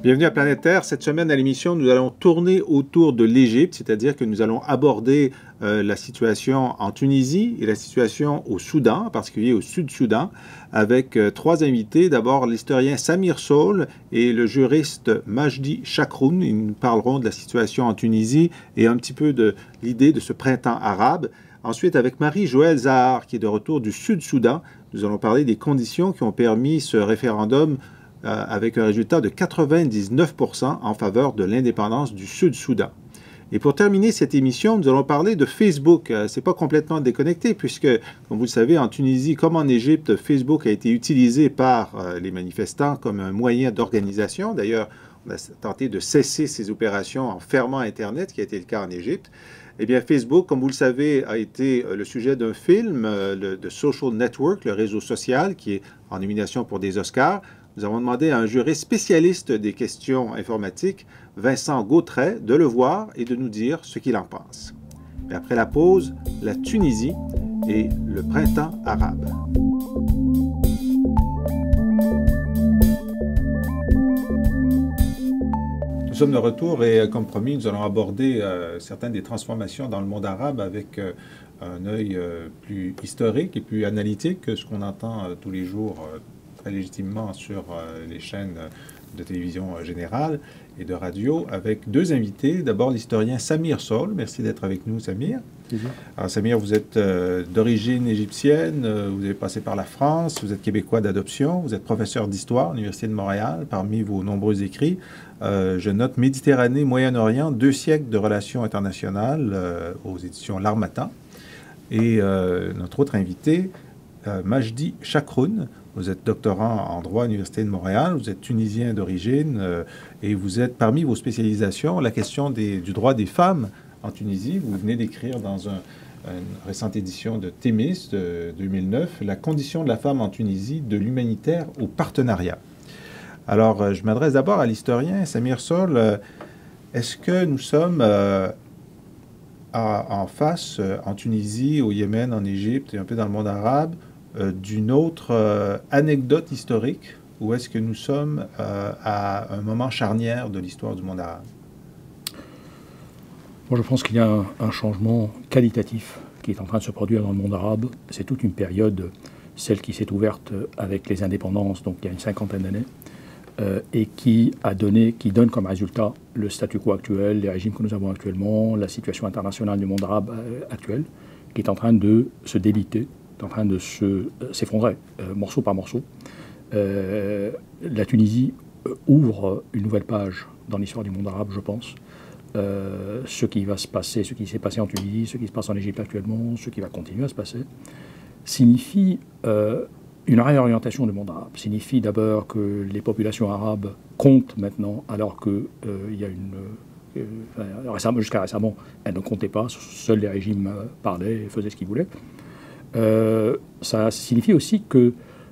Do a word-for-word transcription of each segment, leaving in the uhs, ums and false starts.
Bienvenue à Planète Terre. Cette semaine à l'émission, nous allons tourner autour de l'Égypte, c'est-à-dire que nous allons aborder euh, la situation en Tunisie et la situation au Soudan, en particulier au Sud-Soudan, avec euh, trois invités. D'abord, l'historien Samir Soul et le juriste Majdi Chakroun. Ils nous parleront de la situation en Tunisie et un petit peu de l'idée de ce printemps arabe. Ensuite, avec Marie-Joëlle Zahar, qui est de retour du Sud-Soudan, nous allons parler des conditions qui ont permis ce référendum avec un résultat de quatre-vingt-dix-neuf pour cent en faveur de l'indépendance du Sud-Soudan. Et pour terminer cette émission, nous allons parler de Facebook. Euh, c'est pas complètement déconnecté puisque, comme vous le savez, en Tunisie comme en Égypte, Facebook a été utilisé par euh, les manifestants comme un moyen d'organisation. D'ailleurs, on a tenté de cesser ces opérations en fermant Internet, qui a été le cas en Égypte. Eh bien, Facebook, comme vous le savez, a été le sujet d'un film, euh, le, de Social Network, le réseau social, qui est en nomination pour des Oscars. Nous avons demandé à un juriste spécialiste des questions informatiques, Vincent Gautret, de le voir et de nous dire ce qu'il en pense. Et après la pause, la Tunisie et le printemps arabe. Nous sommes de retour et, comme promis, nous allons aborder euh, certaines des transformations dans le monde arabe avec euh, un œil euh, plus historique et plus analytique que ce qu'on entend euh, tous les jours euh, très légitimement sur euh, les chaînes de télévision générale et de radio, avec deux invités. D'abord, l'historien Samir Soul. Merci d'être avec nous, Samir. Bonjour. Alors, Samir, vous êtes euh, d'origine égyptienne, euh, vous avez passé par la France, vous êtes québécois d'adoption, vous êtes professeur d'histoire à l'Université de Montréal. Parmi vos nombreux écrits, euh, je note Méditerranée, Moyen-Orient, deux siècles de relations internationales euh, aux éditions L'Harmattan. Et euh, notre autre invité, euh, Majdi Chakroun. Vous êtes doctorant en droit à l'Université de Montréal, vous êtes tunisien d'origine euh, et vous êtes parmi vos spécialisations la question des, du droit des femmes en Tunisie. Vous venez d'écrire dans un, une récente édition de Thémis de deux mille neuf « La condition de la femme en Tunisie, de l'humanitaire au partenariat ». Alors, euh, je m'adresse d'abord à l'historien Samir Soul. Euh, Est-ce que nous sommes euh, à, en face, euh, en Tunisie, au Yémen, en Égypte et un peu dans le monde arabe, Euh, d'une autre euh, anecdote historique, ou est-ce que nous sommes euh, à un moment charnière de l'histoire du monde arabe? Moi, je pense qu'il y a un, un changement qualitatif qui est en train de se produire dans le monde arabe. C'est toute une période, celle qui s'est ouverte avec les indépendances, donc il y a une cinquantaine d'années, euh, et qui a donné, qui donne comme résultat le statu quo actuel, les régimes que nous avons actuellement, la situation internationale du monde arabe euh, actuel, qui est en train de se déliter, est en train de se, euh, s'effondrer, euh, morceau par morceau. Euh, la Tunisie euh, ouvre une nouvelle page dans l'histoire du monde arabe, je pense. Euh, ce qui va se passer, ce qui s'est passé en Tunisie, ce qui se passe en Égypte actuellement, ce qui va continuer à se passer, signifie euh, une réorientation du monde arabe. Signifie d'abord que les populations arabes comptent maintenant, alors qu'il euh, y a une... Euh, récemment, jusqu'à récemment, elles ne comptaient pas, seuls les régimes euh, parlaient et faisaient ce qu'ils voulaient. Euh, ça signifie aussi que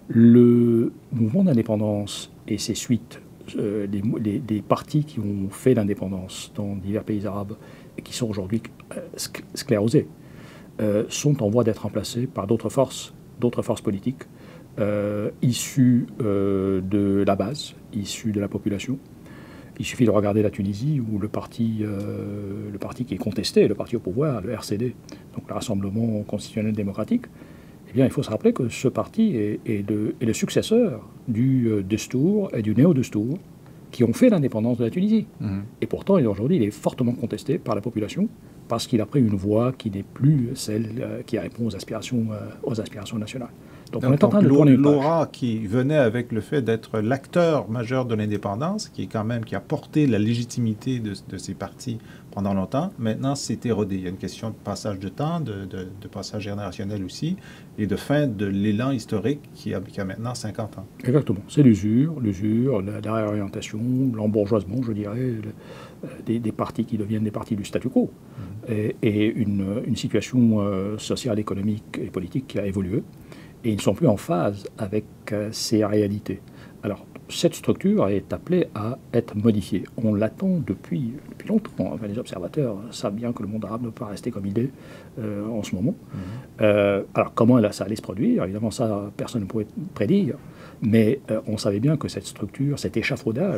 le mouvement d'indépendance et ses suites, euh, les, les, les partis qui ont fait l'indépendance dans divers pays arabes et qui sont aujourd'hui euh, sclérosés, euh, sont en voie d'être remplacés par d'autres forces, d'autres forces politiques euh, issues euh, de la base, issues de la population. Il suffit de regarder la Tunisie où le parti, euh, le parti qui est contesté, le parti au pouvoir, le R C D, donc le Rassemblement constitutionnel démocratique, eh bien, il faut se rappeler que ce parti est, est, le, est le successeur du euh, Destour et du Néo-Destour qui ont fait l'indépendance de la Tunisie. Mmh. Et pourtant, aujourd'hui, il est fortement contesté par la population parce qu'il a pris une voie qui n'est plus celle euh, qui répond aux aspirations, euh, aux aspirations nationales. Donc, Donc on est en train de tourner une page. L'aura qui venait avec le fait d'être l'acteur majeur de l'indépendance, qui est quand même qui a porté la légitimité de, de ces partis pendant longtemps, maintenant c'est érodé. Il y a une question de passage de temps, de, de, de passage générationnel aussi, et de fin de l'élan historique qui a, qui a maintenant cinquante ans. Exactement. C'est l'usure, l'usure, la, la réorientation, l'embourgeoisement, je dirais, le, des, des partis qui deviennent des partis du statu quo, mmh. et, et une, une situation euh, sociale, économique et politique qui a évolué. Et ils ne sont plus en phase avec euh, ces réalités. Alors, cette structure est appelée à être modifiée. On l'attend depuis, depuis longtemps. Enfin, les observateurs savent bien que le monde arabe ne peut pas rester comme il est euh, en ce moment. Mmh. Euh, alors, comment ça allait se produire? Évidemment, ça, personne ne pouvait prédire. Mais euh, on savait bien que cette structure, cet échafaudage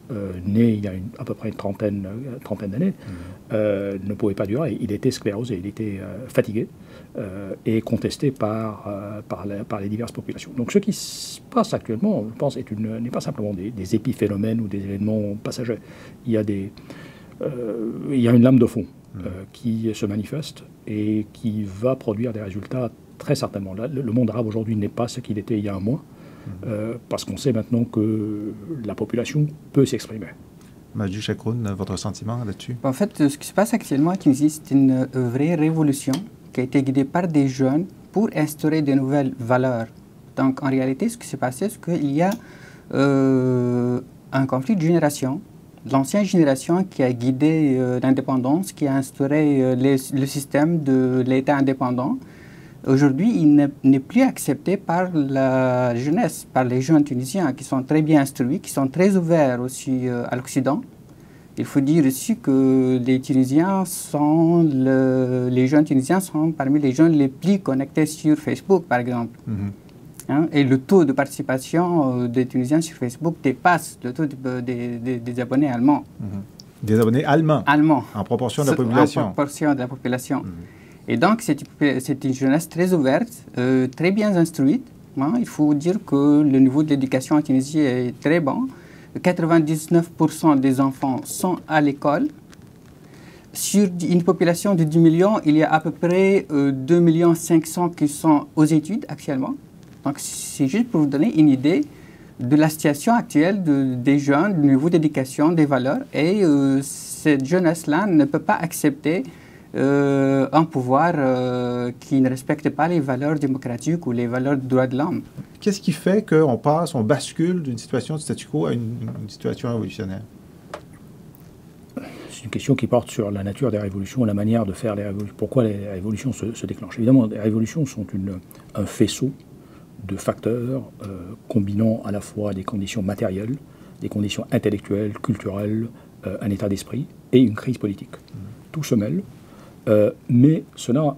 euh, né il y a une, à peu près une trentaine, euh, trentaine d'années, mmh. euh, ne pouvait pas durer. Il était sclérosé, il était euh, fatigué euh, et contesté par, euh, par, la, par les diverses populations. Donc ce qui se passe actuellement, je pense, n'est pas simplement des, des épiphénomènes ou des événements passagers. Il y a, des, euh, il y a une lame de fond mmh. euh, qui se manifeste et qui va produire des résultats très certainement. Là, le monde arabe aujourd'hui n'est pas ce qu'il était il y a un mois. Euh, parce qu'on sait maintenant que la population peut s'exprimer. Majdi Chakroun, votre sentiment là-dessus? En fait, ce qui se passe actuellement en Tunisie, c'est une vraie révolution qui a été guidée par des jeunes pour instaurer de nouvelles valeurs. Donc, en réalité, ce qui s'est passé, c'est qu'il y a euh, un conflit de génération. L'ancienne génération qui a guidé euh, l'indépendance, qui a instauré euh, les, le système de l'État indépendant. Aujourd'hui, il n'est plus accepté par la jeunesse, par les jeunes tunisiens qui sont très bien instruits, qui sont très ouverts aussi euh, à l'Occident. Il faut dire aussi que les Tunisiens sont, le, les jeunes Tunisiens sont parmi les jeunes les plus connectés sur Facebook, par exemple. Mm-hmm. hein, et le taux de participation euh, des Tunisiens sur Facebook dépasse le taux de, de, de, des abonnés allemands. Mm-hmm. Des abonnés allemands? Allemands. En proportion de la population? En proportion de la population. Mm-hmm. Et donc, c'est une jeunesse très ouverte, euh, très bien instruite. Hein. Il faut dire que le niveau de l'éducation en Tunisie est très bon. quatre-vingt-dix-neuf pour cent des enfants sont à l'école. Sur une population de dix millions, il y a à peu près euh, deux millions cinq cents qui sont aux études actuellement. Donc, c'est juste pour vous donner une idée de la situation actuelle de, des jeunes, du niveau d'éducation, des valeurs. Et euh, cette jeunesse-là ne peut pas accepter Euh, un pouvoir euh, qui ne respecte pas les valeurs démocratiques ou les valeurs du droit de l'homme. Qu'est-ce qui fait qu'on passe, on bascule d'une situation de statu quo à une, une situation révolutionnaire? C'est une question qui porte sur la nature des révolutions, la manière de faire les révolutions. Pourquoi les révolutions se, se déclenchent? Évidemment, les révolutions sont une, un faisceau de facteurs euh, combinant à la fois des conditions matérielles, des conditions intellectuelles, culturelles, euh, un état d'esprit et une crise politique. Mmh. Tout se mêle. Euh, mais cela,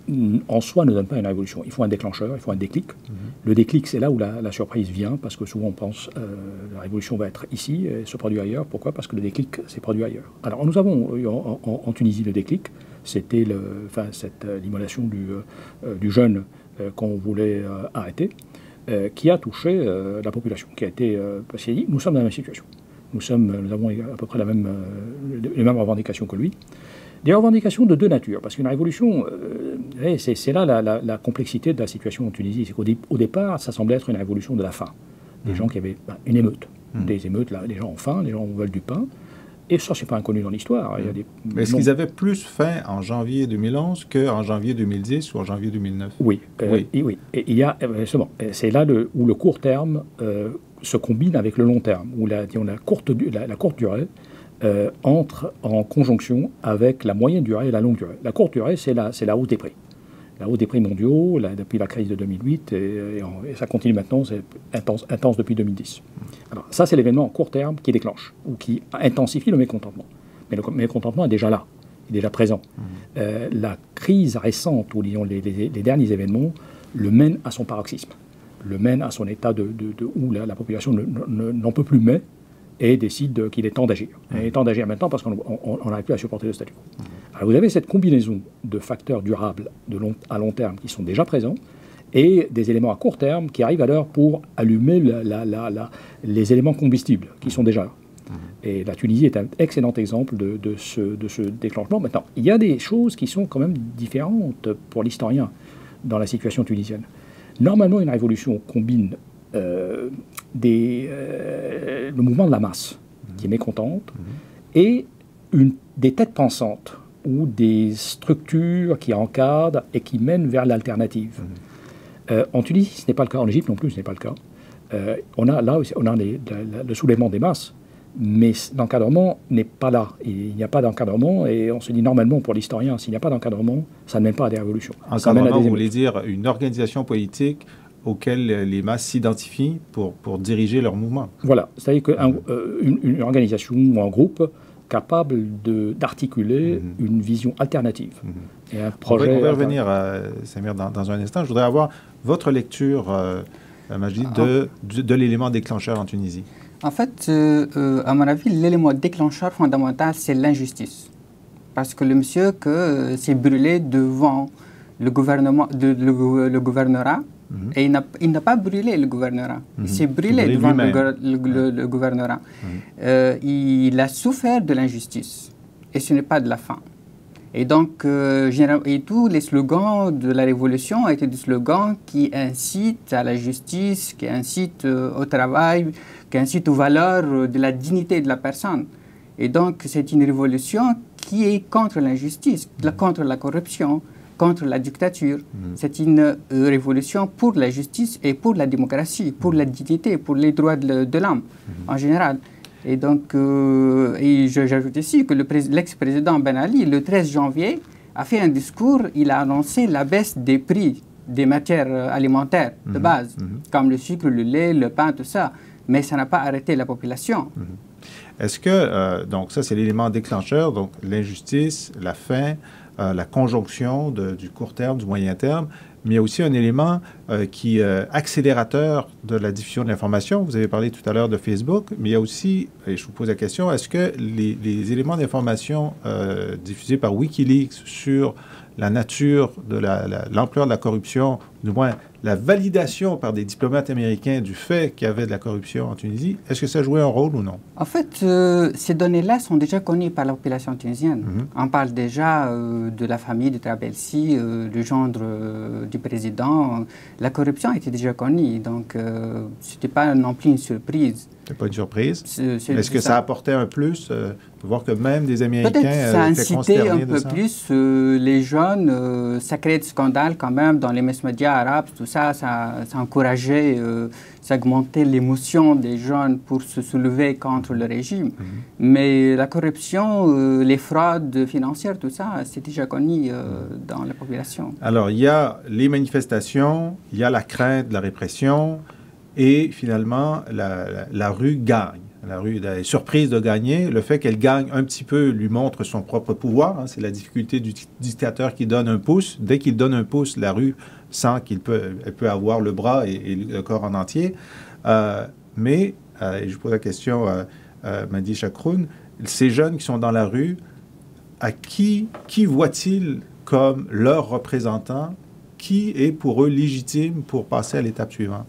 en soi, ne donne pas une révolution. Il faut un déclencheur, il faut un déclic. Mm-hmm. Le déclic, c'est là où la, la surprise vient, parce que souvent on pense euh, la révolution va être ici et se produit ailleurs. Pourquoi? Parce que le déclic s'est produit ailleurs. Alors nous avons eu en, en, en Tunisie le déclic, c'était enfin, cette euh, l'immolation du, euh, du jeune euh, qu'on voulait euh, arrêter, euh, qui a touché euh, la population, qui a été... Euh, parce qu'il a dit, nous sommes dans la même situation. Nous, sommes, nous avons à peu près la même, euh, les mêmes revendications que lui. Des revendications de deux natures, parce qu'une révolution, euh, c'est là la, la, la complexité de la situation en Tunisie. C'est qu'au dé, au départ, ça semblait être une révolution de la faim. Des mmh. gens qui avaient bah, une émeute. Mmh. Des émeutes, là, les gens ont faim, les gens veulent du pain. Et ça, c'est pas inconnu dans l'histoire. Mmh. Mais est-ce qu'ils avaient plus faim en janvier deux mille onze qu'en janvier deux mille dix ou en janvier deux mille neuf? Oui. Euh, oui. Et, oui. Et il y a, c'est là le, où le court terme euh, se combine avec le long terme, où la, disons, la, courte, la, la courte durée Euh, entre en conjonction avec la moyenne durée et la longue durée. La courte durée, c'est la, la hausse des prix. La hausse des prix mondiaux, la, depuis la crise de deux mille huit, et, et, en, et ça continue maintenant, c'est intense, intense depuis deux mille dix. Alors, ça, c'est l'événement en court terme qui déclenche, ou qui intensifie le mécontentement. Mais le mécontentement est déjà là, il est déjà présent. Mmh. Euh, la crise récente, ou disons les, les, les derniers événements, le mène à son paroxysme, le mène à son état de, de, de où la, la population n'en peut plus mais, et décide qu'il est temps d'agir. Mmh. Il est temps d'agir maintenant parce qu'on n'arrive plus à supporter le statu quo. Mmh. Alors vous avez cette combinaison de facteurs durables de long, à long terme qui sont déjà présents et des éléments à court terme qui arrivent à l'heure pour allumer la, la, la, la, les éléments combustibles qui sont déjà là. Mmh. Et la Tunisie est un excellent exemple de, de, ce, de ce déclenchement. Maintenant, il y a des choses qui sont quand même différentes pour l'historien dans la situation tunisienne. Normalement, une révolution combine Euh, des, euh, le mouvement de la masse mmh. qui est mécontente mmh. et une, des têtes pensantes ou des structures qui encadrent et qui mènent vers l'alternative. Mmh. Euh, en Tunisie, ce n'est pas le cas. En Égypte non plus, ce n'est pas le cas. Euh, on a là aussi, on a les, le, le soulèvement des masses, mais l'encadrement n'est pas là. Il n'y a pas d'encadrement et on se dit normalement pour l'historien, s'il n'y a pas d'encadrement, ça ne mène pas à des révolutions. Encadrement, vous voulez dire une organisation politique auxquelles les masses s'identifient pour, pour diriger leur mouvement. Voilà, c'est-à-dire qu'une euh, une, une organisation ou un groupe capable d'articuler mm-hmm. une vision alternative. Mm-hmm. Et un projet. On va, on va revenir, à, Samir, dans, dans un instant. Je voudrais avoir votre lecture, euh, Majdi, de, de, de l'élément déclencheur en Tunisie. En fait, euh, euh, à mon avis, l'élément déclencheur fondamental, c'est l'injustice. Parce que le monsieur que, euh, s'est brûlé devant le, gouvernement, de, le, le gouvernorat, mm-hmm. et il n'a pas brûlé le gouvernorat. Mm-hmm. Il s'est brûlé il devant le, le, le, le gouvernorat. Mm-hmm. euh, il a souffert de l'injustice. Et ce n'est pas de la faim. Et donc, euh, et tous les slogans de la Révolution étaient des slogans qui incitent à la justice, qui incitent euh, au travail, qui incitent aux valeurs de la dignité de la personne. Et donc, c'est une révolution qui est contre l'injustice, mmh. contre la corruption, contre la dictature. Mmh. C'est une euh, révolution pour la justice et pour la démocratie, pour mmh. la dignité, pour les droits de, de l'homme mmh. en général. Et donc, euh, et j'ajoute ici que l'ex-président Ben Ali, le treize janvier, a fait un discours, il a annoncé la baisse des prix des matières alimentaires de mmh, base, mmh. comme le sucre, le lait, le pain, tout ça. Mais ça n'a pas arrêté la population. Mmh. Est-ce que, euh, donc ça c'est l'élément déclencheur, donc l'injustice, la faim, euh, la conjonction de, du court terme, du moyen terme, mais il y a aussi un élément euh, qui est euh, accélérateur de la diffusion de l'information. Vous avez parlé tout à l'heure de Facebook, mais il y a aussi, et je vous pose la question, est-ce que les, les éléments d'information euh, diffusés par Wikileaks sur la nature de la, la, l'ampleur de la corruption, du moins la validation par des diplomates américains du fait qu'il y avait de la corruption en Tunisie, est-ce que ça jouait un rôle ou non? En fait, euh, ces données-là sont déjà connues par la population tunisienne. Mm-hmm. On parle déjà euh, de la famille de Trabelsi, euh, du gendre euh, du président. La corruption était déjà connue, donc euh, ce n'était pas non plus une surprise. Ce n'était pas une surprise. C'est, c'est, Est-ce que ça. ça apportait un plus euh, de voir que même des Américains Peut-être que ça a incité un peu ça? plus euh, les jeunes. Euh, ça crée des scandales quand même dans les mass médias arabes. Tout ça, ça, ça encourageait, euh, ça augmentait l'émotion des jeunes pour se soulever contre le régime. Mm-hmm. Mais la corruption, euh, les fraudes financières, tout ça, c'est déjà connu euh, dans la population. Alors, il y a les manifestations, il y a la crainte de la répression, et finalement, la, la, la rue gagne. La rue est surprise de gagner. Le fait qu'elle gagne un petit peu lui montre son propre pouvoir. Hein. C'est la difficulté du dictateur qui donne un pouce. Dès qu'il donne un pouce, la rue sent qu'il peut, elle peut avoir le bras et, et le corps en entier. Euh, mais, euh, et je pose la question à euh, Mahdi Chakroun, ces jeunes qui sont dans la rue, à qui, qui voient-ils comme leur représentant? Qui est pour eux légitime pour passer à l'étape suivante?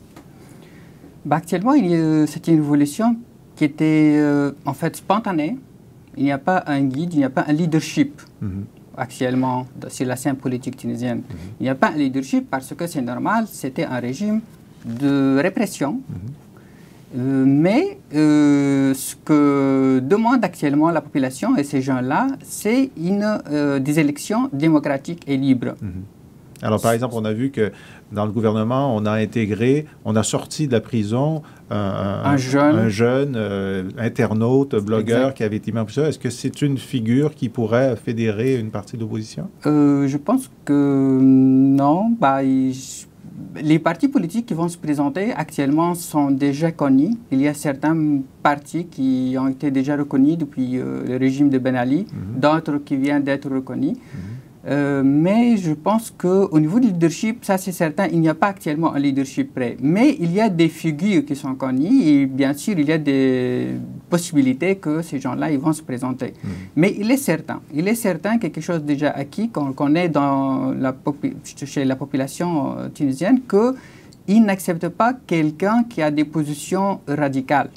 Bah, actuellement, c'est une révolution qui était euh, en fait spontanée. Il n'y a pas un guide, il n'y a pas un leadership mm-hmm. actuellement sur la scène politique tunisienne. Mm-hmm. Il n'y a pas un leadership parce que c'est normal, c'était un régime de répression. Mm-hmm. euh, mais euh, ce que demande actuellement la population et ces gens-là, c'est euh, des élections démocratiques et libres. Mm-hmm. Alors, par exemple, on a vu que dans le gouvernement, on a intégré, on a sorti de la prison un, un, un jeune, un jeune euh, internaute, blogueur exact. Qui avait été mis en prison. Est-ce que c'est une figure qui pourrait fédérer une partie de l'opposition? Euh, je pense que non. Bah, il, les partis politiques qui vont se présenter actuellement sont déjà connus. Il y a certains partis qui ont été déjà reconnus depuis euh, le régime de Ben Ali, mm-hmm. d'autres qui viennent d'être reconnus. Mm-hmm. Euh, mais je pense qu'au niveau du leadership, ça c'est certain, il n'y a pas actuellement un leadership prêt. Mais il y a des figures qui sont connues et bien sûr, il y a des possibilités que ces gens-là, ils vont se présenter. Mmh. Mais il est certain, il est certain quelque chose déjà acquis, qu'on connaît dans la chez la population tunisienne, qu'ils n'acceptent pas quelqu'un qui a des positions radicales.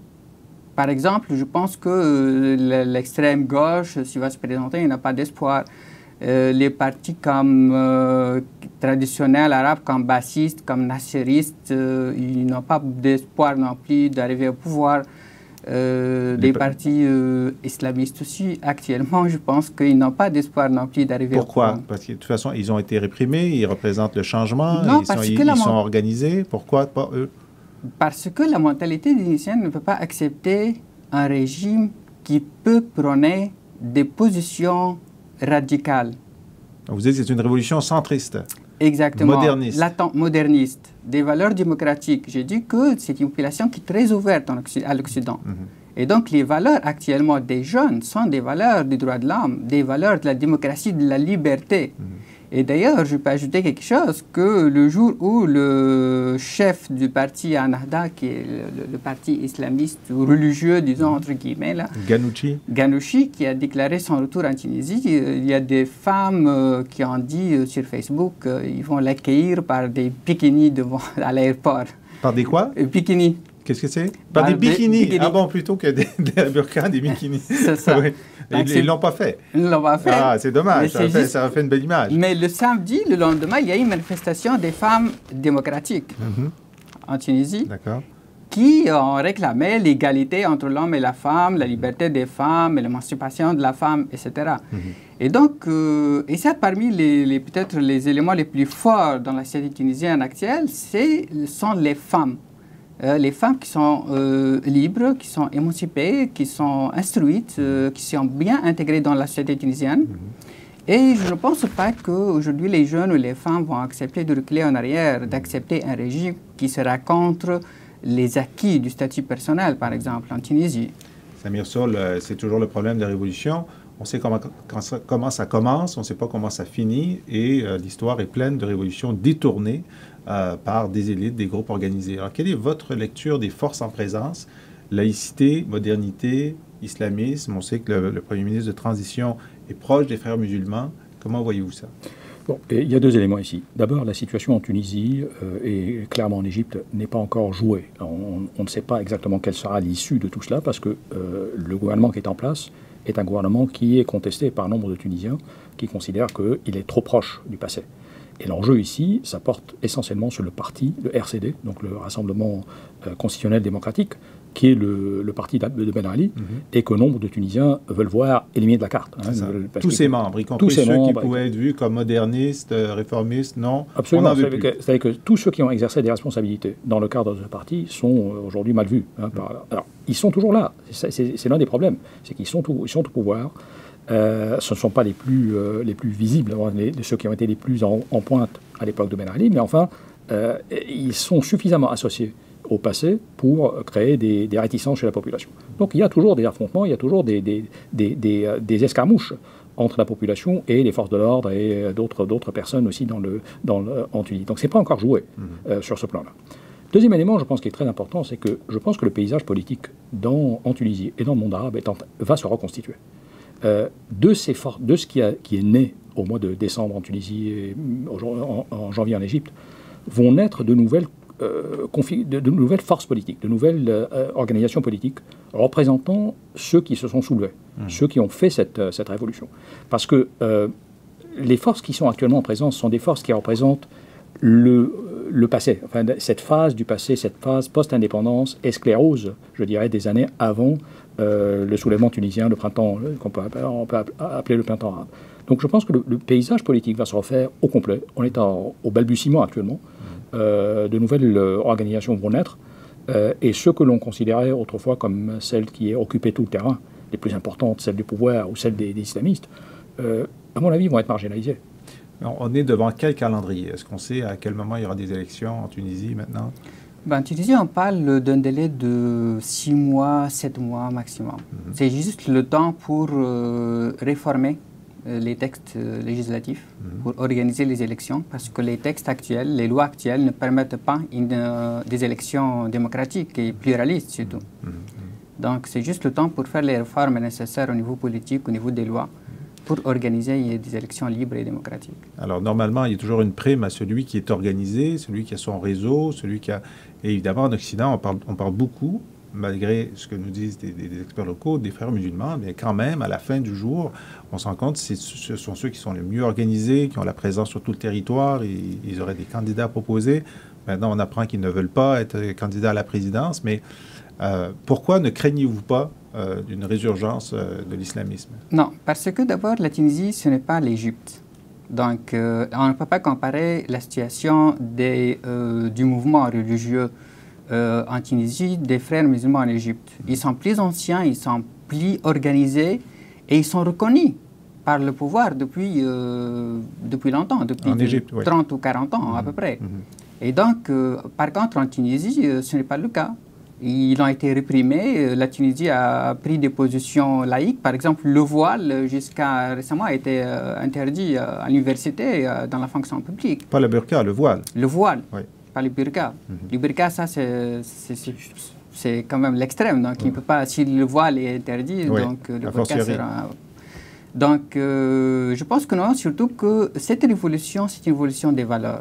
Par exemple, je pense que euh, l'extrême gauche, s'il va se présenter, il n'a pas d'espoir. Euh, les partis comme euh, traditionnels arabes, comme bassistes, comme nasseristes, euh, ils n'ont pas d'espoir non plus d'arriver au pouvoir. Euh, les partis euh, islamistes aussi, actuellement, je pense qu'ils n'ont pas d'espoir non plus d'arriver au pouvoir. Pourquoi? Parce que de toute façon, ils ont été réprimés, ils représentent le changement, non, ils, parce sont, que ils, la ils sont organisés. Pourquoi pas eux? Parce que la mentalité tunisienne ne peut pas accepter un régime qui peut prôner des positions radicale. Vous dites que c'est une révolution centriste. Exactement. Moderniste. Moderniste. Des valeurs démocratiques. J'ai dit que c'est une population qui est très ouverte à l'Occident. Mm-hmm. Et donc, les valeurs actuellement des jeunes sont des valeurs des droits de l'homme, des valeurs de la démocratie, de la liberté. Mm-hmm. Et d'ailleurs, je peux ajouter quelque chose, que le jour où le chef du parti Ennahda, qui est le, le parti islamiste ou religieux, disons entre guillemets, là, Ghanouchi. Ghanouchi, qui a déclaré son retour en Tunisie, il y a des femmes euh, qui ont dit euh, sur Facebook qu'ils euh, vont l'accueillir par des bikinis devant, à l'aéroport. Par des quoi? euh, Bikinis. Qu'est-ce que c'est? Par bah, des bikinis. bikinis. Ah bon, plutôt que des, des burkas, des bikinis. C'est ça. Oui. Ils ne l'ont pas fait. Ils ne l'ont pas fait. Ah, c'est dommage. Ça a, fait, juste... ça a fait une belle image. Mais le samedi, le lendemain, il y a eu une manifestation des femmes démocratiques mm-hmm. en Tunisie qui ont réclamé l'égalité entre l'homme et la femme, la liberté des femmes, l'émancipation de la femme, et cetera. Mm-hmm. Et donc, euh, et ça, parmi les, les, peut-être les éléments les plus forts dans la société tunisienne actuelle, ce sont les femmes. Euh, les femmes qui sont euh, libres, qui sont émancipées, qui sont instruites, euh, qui sont bien intégrées dans la société tunisienne. Mm-hmm. Et je ne pense pas qu'aujourd'hui les jeunes ou les femmes vont accepter de reculer en arrière, d'accepter un régime qui sera contre les acquis du statut personnel, par exemple, en Tunisie. Samir Soul, c'est toujours le problème des révolutions. On sait comment, ça, comment ça commence, on ne sait pas comment ça finit, et euh, l'histoire est pleine de révolutions détournées Euh, par des élites, des groupes organisés. Alors, quelle est votre lecture des forces en présence? Laïcité, modernité, islamisme. On sait que le, le Premier ministre de transition est proche des frères musulmans. Comment voyez-vous ça? Bon, il y a deux éléments ici. D'abord, la situation en Tunisie euh, et clairement en Égypte n'est pas encore jouée. On, on ne sait pas exactement quelle sera l'issue de tout cela parce que euh, le gouvernement qui est en place est un gouvernement qui est contesté par nombre de Tunisiens qui considèrent qu'il est trop proche du passé. Et l'enjeu ici, ça porte essentiellement sur le parti, le R C D, donc le Rassemblement euh, constitutionnel démocratique, qui est le, le parti de Ben Ali, mm-hmm. et que nombre de Tunisiens veulent voir éliminer de la carte. Hein, tous ses membres, y compris ceux membres, qui pouvaient être vus comme modernistes, réformistes, non? Absolument. C'est-à-dire que, que tous ceux qui ont exercé des responsabilités dans le cadre de ce parti sont aujourd'hui mal vus. Hein, mm-hmm. par, alors, ils sont toujours là. C'est l'un des problèmes. C'est qu'ils sont, ils sont au pouvoir. Euh, ce ne sont pas les plus, euh, les plus visibles, les, ceux qui ont été les plus en, en pointe à l'époque de Ben Ali, mais enfin, euh, ils sont suffisamment associés au passé pour créer des, des réticences chez la population. Donc il y a toujours des affrontements, il y a toujours des, des, des, des, des escarmouches entre la population et les forces de l'ordre et d'autres, d'autres personnes aussi dans le, dans le, en Tunisie. Donc ce n'est pas encore joué mmh. euh, sur ce plan-là. Deuxième élément, je pense, qui est très important, c'est que je pense que le paysage politique dans, en Tunisie et dans le monde arabe est en, va se reconstituer. Euh, de, ces for- de ce qui, a, qui est né au mois de décembre en Tunisie et en, en janvier en Égypte, vont naître de nouvelles, euh, confi- de, de nouvelles forces politiques, de nouvelles euh, organisations politiques représentant ceux qui se sont soulevés, mmh. ceux qui ont fait cette, euh, cette révolution. Parce que euh, les forces qui sont actuellement en présence sont des forces qui représentent le, le passé, enfin, cette phase du passé, cette phase post-indépendance et sclérose, je dirais, des années avant Euh, le soulèvement tunisien, le printemps, qu'on peut, on peut appeler le printemps arabe. Donc je pense que le, le paysage politique va se refaire au complet. On est en, au balbutiement actuellement. Euh, de nouvelles euh, organisations vont naître. Euh, et ce que l'on considérait autrefois comme celles qui occupaient tout le terrain, les plus importantes, celles du pouvoir ou celles des, des islamistes, euh, à mon avis, vont être marginalisées. On est devant quel calendrier? Est-ce qu'on sait à quel moment il y aura des élections en Tunisie maintenant? Ben, en Tunisie, on parle d'un délai de six mois, sept mois maximum. Mm-hmm. C'est juste le temps pour euh, réformer euh, les textes euh, législatifs, mm-hmm. pour organiser les élections, parce que les textes actuels, les lois actuelles ne permettent pas une, euh, des élections démocratiques et pluralistes surtout. Mm-hmm. Donc c'est juste le temps pour faire les réformes nécessaires au niveau politique, au niveau des lois, pour organiser des élections libres et démocratiques. Alors, normalement, il y a toujours une prime à celui qui est organisé, celui qui a son réseau, celui qui a... Et évidemment, en Occident, on parle, on parle beaucoup, malgré ce que nous disent des, des, des experts locaux, des frères musulmans, mais quand même, à la fin du jour, on se rend compte que ce sont ceux qui sont les mieux organisés, qui ont la présence sur tout le territoire, et ils auraient des candidats proposés. Maintenant, on apprend qu'ils ne veulent pas être candidats à la présidence, mais euh, pourquoi ne craignez-vous pas euh, d'une résurgence euh, de l'islamisme? Non, parce que d'abord, la Tunisie, ce n'est pas l'Égypte. Donc, euh, on ne peut pas comparer la situation des, euh, du mouvement religieux euh, en Tunisie des frères musulmans en Égypte. Ils sont plus anciens, ils sont plus organisés et ils sont reconnus par le pouvoir depuis, euh, depuis longtemps, depuis en Égypte, oui. trente ou quarante ans mmh. à peu près. Mmh. Et donc, euh, par contre, en Tunisie, euh, ce n'est pas le cas. Ils ont été réprimés. La Tunisie a pris des positions laïques. Par exemple, le voile, jusqu'à récemment, a été euh, interdit euh, à l'université, euh, dans la fonction publique. Pas le burqa, le voile. Le voile, oui. Pas le burqa. Mm-hmm. Le burqa, ça, c'est quand même l'extrême. Donc, il ne peut pas, si le voile est interdit, oui. donc le burqa sera... Donc, euh, je pense que non, surtout que cette révolution, c'est une révolution des valeurs.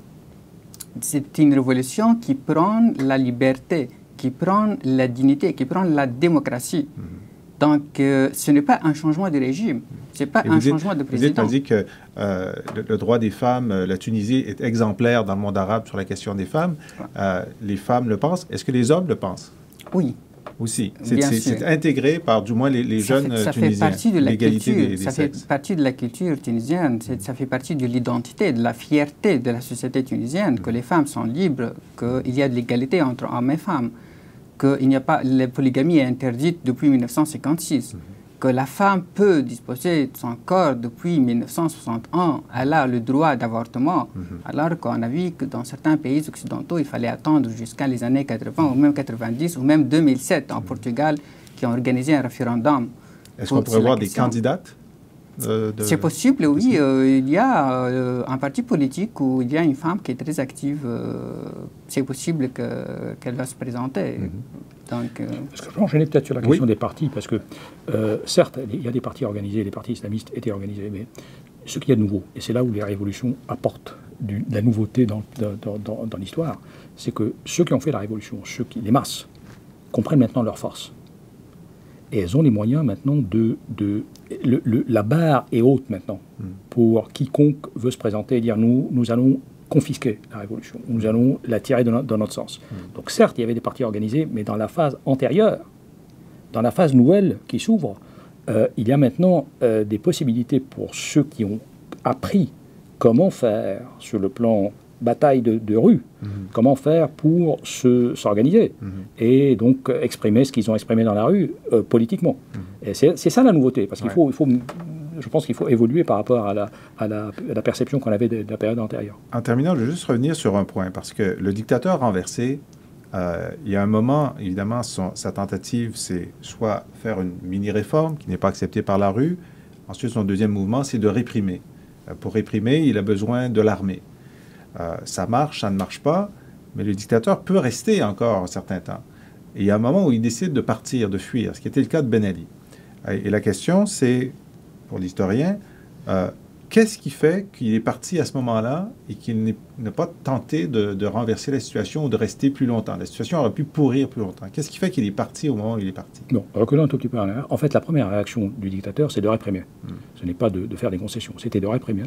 Mm. C'est une révolution qui prend la liberté, qui prend la dignité, qui prend la démocratie. Mm-hmm. Donc, euh, ce n'est pas un changement de régime, ce n'est pas Et un dites, changement de président. Vous dites que euh, le, le droit des femmes, la Tunisie est exemplaire dans le monde arabe sur la question des femmes. Ouais. Euh, les femmes le pensent. Est-ce que les hommes le pensent? Oui. Aussi. C'est intégré par, du moins, les, les ça jeunes fait, ça tunisiens. Fait partie de la culture, des, des ça sexes. fait partie de la culture tunisienne, ça fait partie de l'identité, de la fierté de la société tunisienne, mmh. que les femmes sont libres, qu'il y a de l'égalité entre hommes et femmes, qu'il n'y a pas, la polygamie est interdite depuis mille neuf cent cinquante-six, mmh. que la femme peut disposer de son corps depuis mille neuf cent soixante et un, elle a le droit d'avortement, mmh. alors qu'on a vu que dans certains pays occidentaux, il fallait attendre jusqu'à les années quatre-vingt, ou même quatre-vingt-dix, ou même deux mille sept, en mmh. Portugal, qui ont organisé un référendum. Est-ce qu'on pourrait voir des candidates euh, de... C'est possible, oui. Euh, il y a euh, un parti politique où il y a une femme qui est très active. Euh, c'est possible qu'elle qu'elle va se présenter. Mmh. Donc, euh... Parce que je vais enchaîner peut-être sur la question oui. des partis, parce que euh, certes, il y a des partis organisés, les partis islamistes étaient organisés, mais ce qu'il y a de nouveau, et c'est là où les révolutions apportent du, de la nouveauté dans, dans, dans, dans l'histoire, c'est que ceux qui ont fait la révolution, ceux qui, les masses, comprennent maintenant leur force. Et elles ont les moyens maintenant de... de le, le, la barre est haute maintenant mm. pour quiconque veut se présenter et dire nous, nous allons confisquer la révolution, nous allons la tirer dans, dans notre sens. Mm. Donc certes, il y avait des partis organisés, mais dans la phase antérieure, dans la phase nouvelle qui s'ouvre, euh, il y a maintenant euh, des possibilités pour ceux qui ont appris comment faire sur le plan bataille de, de rue, mmh. comment faire pour s'organiser mmh. et donc exprimer ce qu'ils ont exprimé dans la rue euh, politiquement. Mmh. Et c'est ça la nouveauté, parce qu'il ouais. faut, il faut, je pense qu'il faut évoluer par rapport à la, à la, à la perception qu'on avait de, de la période antérieure. En terminant, je veux juste revenir sur un point, parce que le dictateur renversé, euh, il y a un moment, évidemment, son, sa tentative, c'est soit faire une mini-réforme qui n'est pas acceptée par la rue, ensuite son deuxième mouvement, c'est de réprimer. Euh, pour réprimer, il a besoin de l'armée. Euh, ça marche, ça ne marche pas, mais le dictateur peut rester encore un certain temps. Et il y a un moment où il décide de partir, de fuir, ce qui était le cas de Ben Ali. Et, et la question, c'est, pour l'historien, euh, qu'est-ce qui fait qu'il est parti à ce moment-là et qu'il n'a pas tenté de, de renverser la situation ou de rester plus longtemps? La situation aurait pu pourrir plus longtemps. Qu'est-ce qui fait qu'il est parti au moment où il est parti? Bon, reculons un tout petit peu en arrière. En fait, la première réaction du dictateur, c'est de réprimer. Hmm. Ce n'est pas de, de faire des concessions, c'était de réprimer.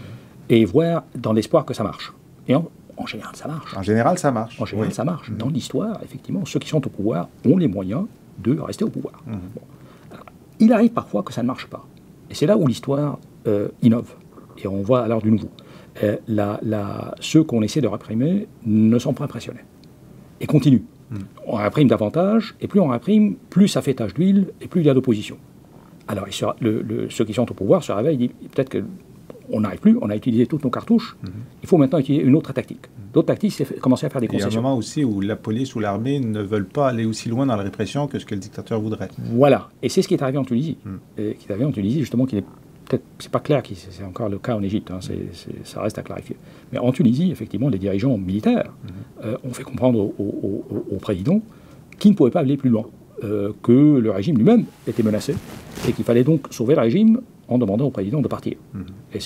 Et voir dans l'espoir que ça marche. Et en, en général, ça marche. En général, ça marche. En général, oui. ça marche. Mmh. Dans l'histoire, effectivement, ceux qui sont au pouvoir ont les moyens de rester au pouvoir. Mmh. Bon. Alors, il arrive parfois que ça ne marche pas. Et c'est là où l'histoire euh, innove. Et on voit alors du nouveau. Euh, la, la, ceux qu'on essaie de réprimer ne sont pas impressionnés. Et continuent. Mmh. On réprime davantage, et plus on réprime, plus ça fait tache d'huile, et plus il y a d'opposition. Alors, il sera, le, le, ceux qui sont au pouvoir se réveillent, ils disent peut-être que on n'arrive plus, on a utilisé toutes nos cartouches, mm-hmm. il faut maintenant utiliser une autre tactique. D'autres tactiques, c'est commencer à faire des concessions. Il y a un moment aussi où la police ou l'armée ne veulent pas aller aussi loin dans la répression que ce que le dictateur voudrait. Voilà, et c'est ce qui est arrivé en Tunisie. Mm. Et qui est arrivé en Tunisie, justement, qui n'est peut-être, c'est pas clair, c'est encore le cas en Égypte, hein, c'est, c'est, ça reste à clarifier. Mais en Tunisie, effectivement, les dirigeants militaires mm-hmm. euh, ont fait comprendre au, au, au, au président qu'il ne pouvait pas aller plus loin, euh, que le régime lui-même était menacé, et qu'il fallait donc sauver le régime en demandant au président de partir. Mmh. Et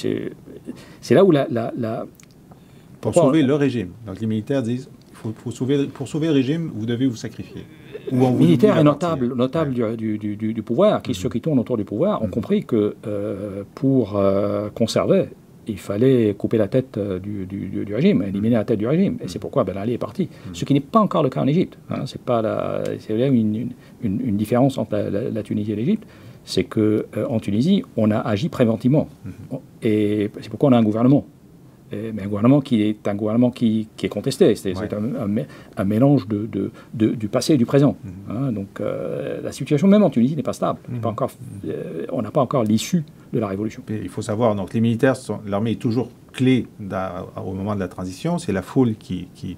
c'est là où la... la, la... Pour Pourquoi sauver on... le régime. Donc les militaires disent, faut, faut sauver, pour sauver le régime, vous devez vous sacrifier. Ou on militaires et notables, notables ouais. du, du, du, du pouvoir, qui, mmh. ceux qui tournent autour du pouvoir, ont mmh. compris que euh, pour euh, conserver, il fallait couper la tête euh, du, du, du régime, éliminer la tête du régime. Et c'est pourquoi Ben Ali est parti. Mmh. Ce qui n'est pas encore le cas en Égypte. Hein, c'est pas la, c'est une, une, une, une différence entre la, la, la Tunisie et l'Égypte. C'est qu'en euh, Tunisie, on a agi préventivement. Mm-hmm. Et c'est pourquoi on a un gouvernement. Et, mais un gouvernement qui est un gouvernement qui, qui est contesté. C'est ouais. un, un, un mélange de, de, de, du passé et du présent. Mm-hmm. Hein, donc euh, la situation, même en Tunisie, n'est pas stable. Mm-hmm. Pas encore, euh, on n'a pas encore l'issue de la révolution. Et il faut savoir, donc les militaires, l'armée est toujours clé au moment de la transition. C'est la foule qui... qui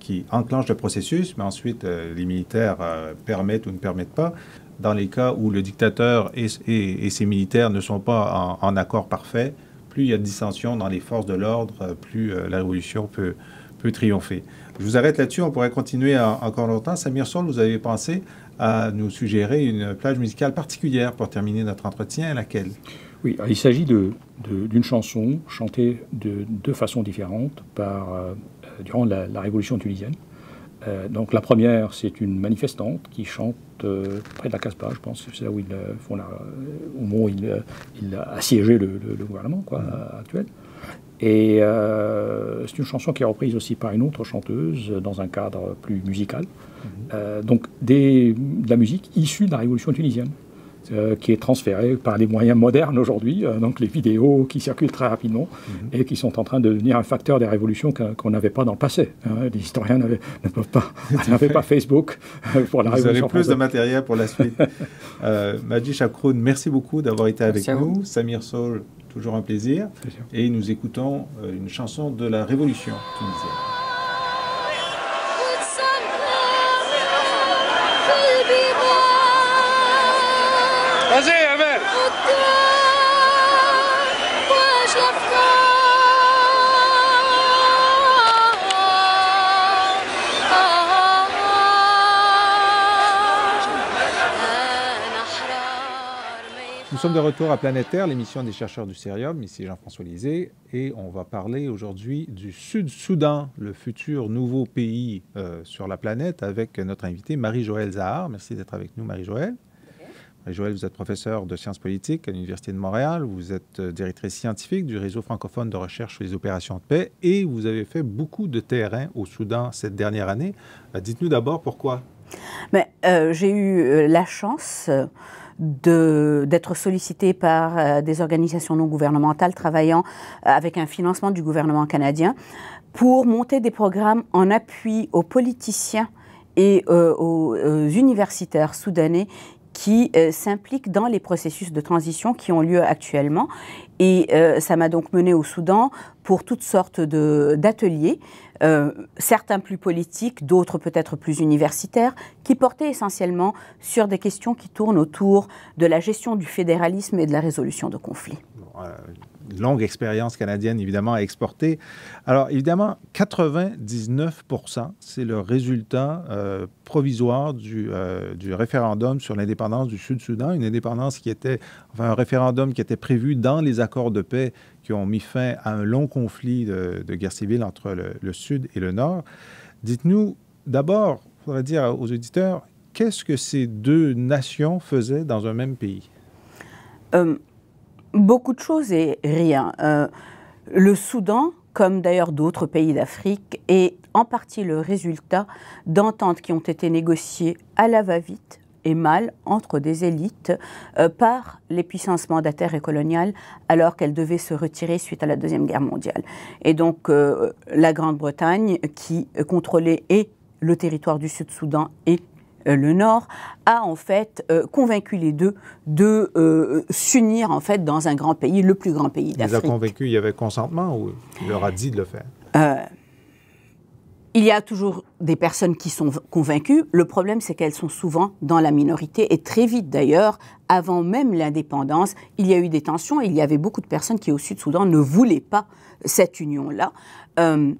qui enclenche le processus, mais ensuite euh, les militaires euh, permettent ou ne permettent pas. Dans les cas où le dictateur et, et, et ses militaires ne sont pas en, en accord parfait, plus il y a de dissensions dans les forces de l'ordre, plus euh, la révolution peut, peut triompher. Je vous arrête là-dessus, on pourrait continuer en, encore longtemps. Samir Soul, vous avez pensé à nous suggérer une plage musicale particulière pour terminer notre entretien, laquelle? Oui, il s'agit de, de, d'une chanson chantée de deux façons différentes par, euh, durant la, la Révolution tunisienne. Euh, donc la première, c'est une manifestante qui chante euh, près de la Casbah, je pense, c'est là où il, euh, font la, au moment où il, euh, il a assiégé le, le, le gouvernement quoi, mmh. actuel. Et euh, c'est une chanson qui est reprise aussi par une autre chanteuse dans un cadre plus musical. Mmh. Euh, donc des, de la musique issue de la Révolution tunisienne. Euh, qui est transféré par les moyens modernes aujourd'hui, euh, donc les vidéos qui circulent très rapidement mm-hmm. et qui sont en train de devenir un facteur des révolutions qu'on n'avait pas dans le passé. Hein. Les historiens n'avaient, ne peuvent pas, n'avaient pas Facebook pour la Vous révolution avez plus française. de matériel pour la suite. euh, Madji Chakroun, merci beaucoup d'avoir été avec nous. Samir Soul, toujours un plaisir. Et nous écoutons euh, une chanson de la Révolution tunisienne. Vas-y, Amel. Nous sommes de retour à Planète Terre, l'émission des chercheurs du Cérium. Ici Jean-François Lisée, et on va parler aujourd'hui du Sud-Soudan, le futur nouveau pays euh, sur la planète, avec notre invitée Marie-Joëlle Zahar. Merci d'être avec nous, Marie-Joëlle. Marie-Joëlle, vous êtes professeure de sciences politiques à l'Université de Montréal. Vous êtes directrice scientifique du réseau francophone de recherche sur les opérations de paix et vous avez fait beaucoup de terrain au Soudan cette dernière année. Dites-nous d'abord pourquoi. Mais, euh, j'ai eu la chance de, d'être sollicitée par euh, des organisations non gouvernementales travaillant avec un financement du gouvernement canadien pour monter des programmes en appui aux politiciens et euh, aux, aux universitaires soudanais qui euh, s'impliquent dans les processus de transition qui ont lieu actuellement. Et euh, ça m'a donc menée au Soudan pour toutes sortes de, d'ateliers, euh, certains plus politiques, d'autres peut-être plus universitaires, qui portaient essentiellement sur des questions qui tournent autour de la gestion du fédéralisme et de la résolution de conflits. Bon, euh, longue expérience canadienne, évidemment, à exporter. Alors, évidemment, quatre-vingt-dix-neuf pour cent, c'est le résultat euh, provisoire du, euh, du référendum sur l'indépendance du Sud-Soudan, une indépendance qui était, enfin, un référendum qui était prévu dans les accords de paix qui ont mis fin à un long conflit de, de guerre civile entre le, le Sud et le Nord. Dites-nous, d'abord, il faudrait dire aux auditeurs, qu'est-ce que ces deux nations faisaient dans un même pays? Euh, beaucoup de choses et rien. Euh, le Soudan, comme d'ailleurs d'autres pays d'Afrique, est en partie le résultat d'ententes qui ont été négociées à la va-vite et mal entre des élites euh, par les puissances mandataires et coloniales alors qu'elles devaient se retirer suite à la Deuxième Guerre mondiale. Et donc euh, la Grande-Bretagne, qui contrôlait et le territoire du Sud-Soudan et euh, le Nord, a en fait euh, convaincu les deux de euh, s'unir en fait dans un grand pays, le plus grand pays d'Afrique. Il les a convaincus, il y avait consentement ou il leur a dit de le faire? euh, Il y a toujours des personnes qui sont convaincues. Le problème, c'est qu'elles sont souvent dans la minorité. Et très vite, d'ailleurs, avant même l'indépendance, il y a eu des tensions. Il y avait beaucoup de personnes qui, au Sud-Soudan, ne voulaient pas cette union-là. Euh,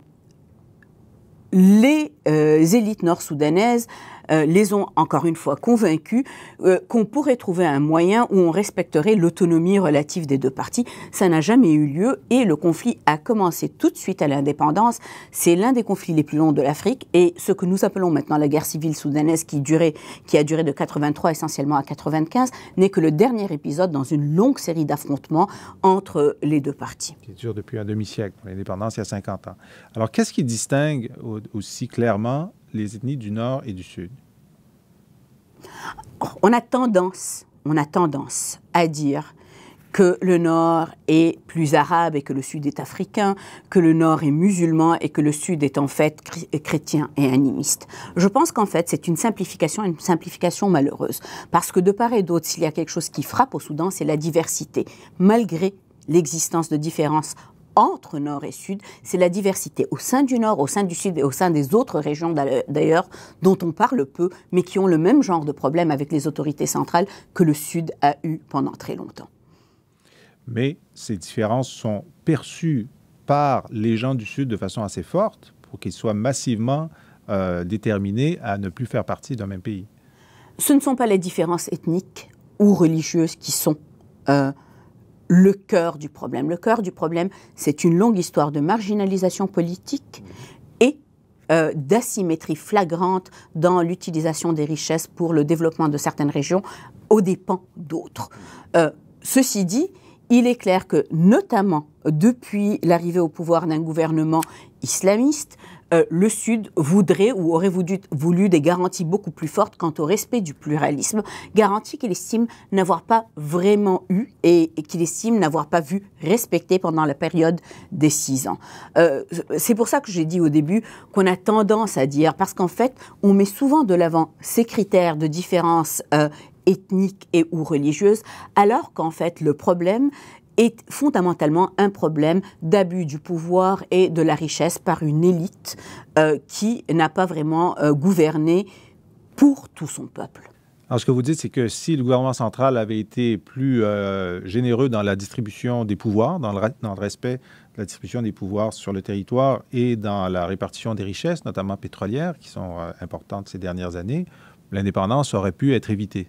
les euh, élites nord-soudanaises euh, les ont encore une fois convaincus euh, qu'on pourrait trouver un moyen où on respecterait l'autonomie relative des deux parties. Ça n'a jamais eu lieu et le conflit a commencé tout de suite à l'indépendance. C'est l'un des conflits les plus longs de l'Afrique et ce que nous appelons maintenant la guerre civile soudanaise qui, durait, qui a duré de quatre-vingt-trois essentiellement à quatre-vingt-quinze n'est que le dernier épisode dans une longue série d'affrontements entre les deux parties. Qui dure depuis un demi-siècle. L'indépendance, il y a cinquante ans. Alors, qu'est-ce qui distingue aussi clairement les ethnies du Nord et du Sud? On a tendance, on a tendance à dire que le Nord est plus arabe et que le Sud est africain, que le Nord est musulman et que le Sud est en fait chrétien et animiste. Je pense qu'en fait, c'est une simplification, une simplification malheureuse. Parce que de part et d'autre, s'il y a quelque chose qui frappe au Soudan, c'est la diversité. Malgré l'existence de différences entre Nord et Sud, c'est la diversité au sein du Nord, au sein du Sud et au sein des autres régions d'ailleurs, dont on parle peu, mais qui ont le même genre de problème avec les autorités centrales que le Sud a eu pendant très longtemps. Mais ces différences sont perçues par les gens du Sud de façon assez forte pour qu'ils soient massivement euh, déterminés à ne plus faire partie d'un même pays. Ce ne sont pas les différences ethniques ou religieuses qui sont euh, le cœur du problème. Le cœur du problème, c'est une longue histoire de marginalisation politique et euh, d'asymétrie flagrante dans l'utilisation des richesses pour le développement de certaines régions aux dépens d'autres. Euh, ceci dit, il est clair que, notamment depuis l'arrivée au pouvoir d'un gouvernement islamiste, euh, le Sud voudrait ou aurait voulu, voulu des garanties beaucoup plus fortes quant au respect du pluralisme, garanties qu'il estime n'avoir pas vraiment eu et, et qu'il estime n'avoir pas vu respecter pendant la période des six ans. Euh, c'est pour ça que j'ai dit au début qu'on a tendance à dire, parce qu'en fait, on met souvent de l'avant ces critères de différence euh, ethnique et ou religieuse, alors qu'en fait, le problème est fondamentalement un problème d'abus du pouvoir et de la richesse par une élite euh, qui n'a pas vraiment euh, gouverné pour tout son peuple. Alors, ce que vous dites, c'est que si le gouvernement central avait été plus euh, généreux dans la distribution des pouvoirs, dans le, dans le respect de la distribution des pouvoirs sur le territoire et dans la répartition des richesses, notamment pétrolières, qui sont euh, importantes ces dernières années, l'indépendance aurait pu être évitée.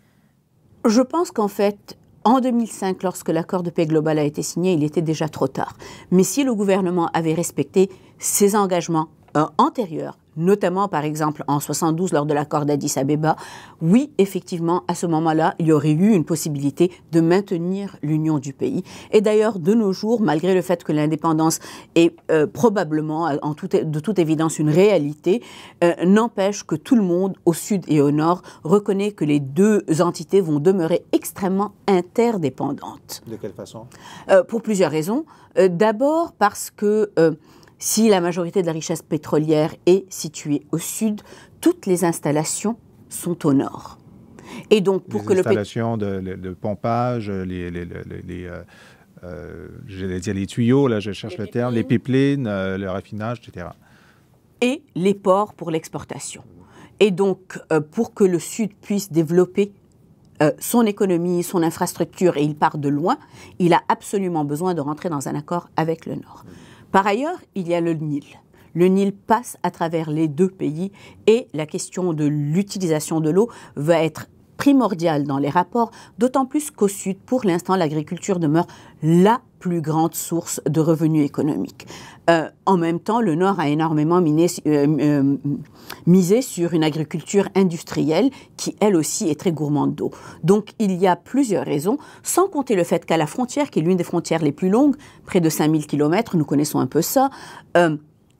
Je pense qu'en fait, en deux mille cinq, lorsque l'accord de paix global a été signé, il était déjà trop tard. Mais si le gouvernement avait respecté ses engagements euh, antérieurs, notamment par exemple en soixante-douze lors de l'accord d'Addis Abeba, oui, effectivement, à ce moment-là, il y aurait eu une possibilité de maintenir l'union du pays. Et d'ailleurs, de nos jours, malgré le fait que l'indépendance est euh, probablement, en toute, de toute évidence, une réalité, euh, n'empêche que tout le monde, au sud et au nord, reconnaît que les deux entités vont demeurer extrêmement interdépendantes. De quelle façon? euh, Pour plusieurs raisons. Euh, D'abord parce que euh, si la majorité de la richesse pétrolière est située au sud, toutes les installations sont au nord. Et donc, pour les que installations le de, de pompage, les, les, les, les, euh, euh, j'allais dire les tuyaux, là, je cherche les le pipelines. terme, les pipelines, euh, le raffinage, et cetera. Et les ports pour l'exportation. Et donc, euh, pour que le Sud puisse développer euh, son économie, son infrastructure, et il part de loin, il a absolument besoin de rentrer dans un accord avec le Nord. Par ailleurs, il y a le Nil. Le Nil passe à travers les deux pays et la question de l'utilisation de l'eau va être primordiale dans les rapports, d'autant plus qu'au sud, pour l'instant, l'agriculture demeure la plus grande source de revenus économiques. Euh, en même temps, le Nord a énormément miné, euh, euh, misé sur une agriculture industrielle qui, elle aussi, est très gourmande d'eau. Donc, il y a plusieurs raisons, sans compter le fait qu'à la frontière, qui est l'une des frontières les plus longues, près de cinq mille kilomètres, nous connaissons un peu ça. Euh,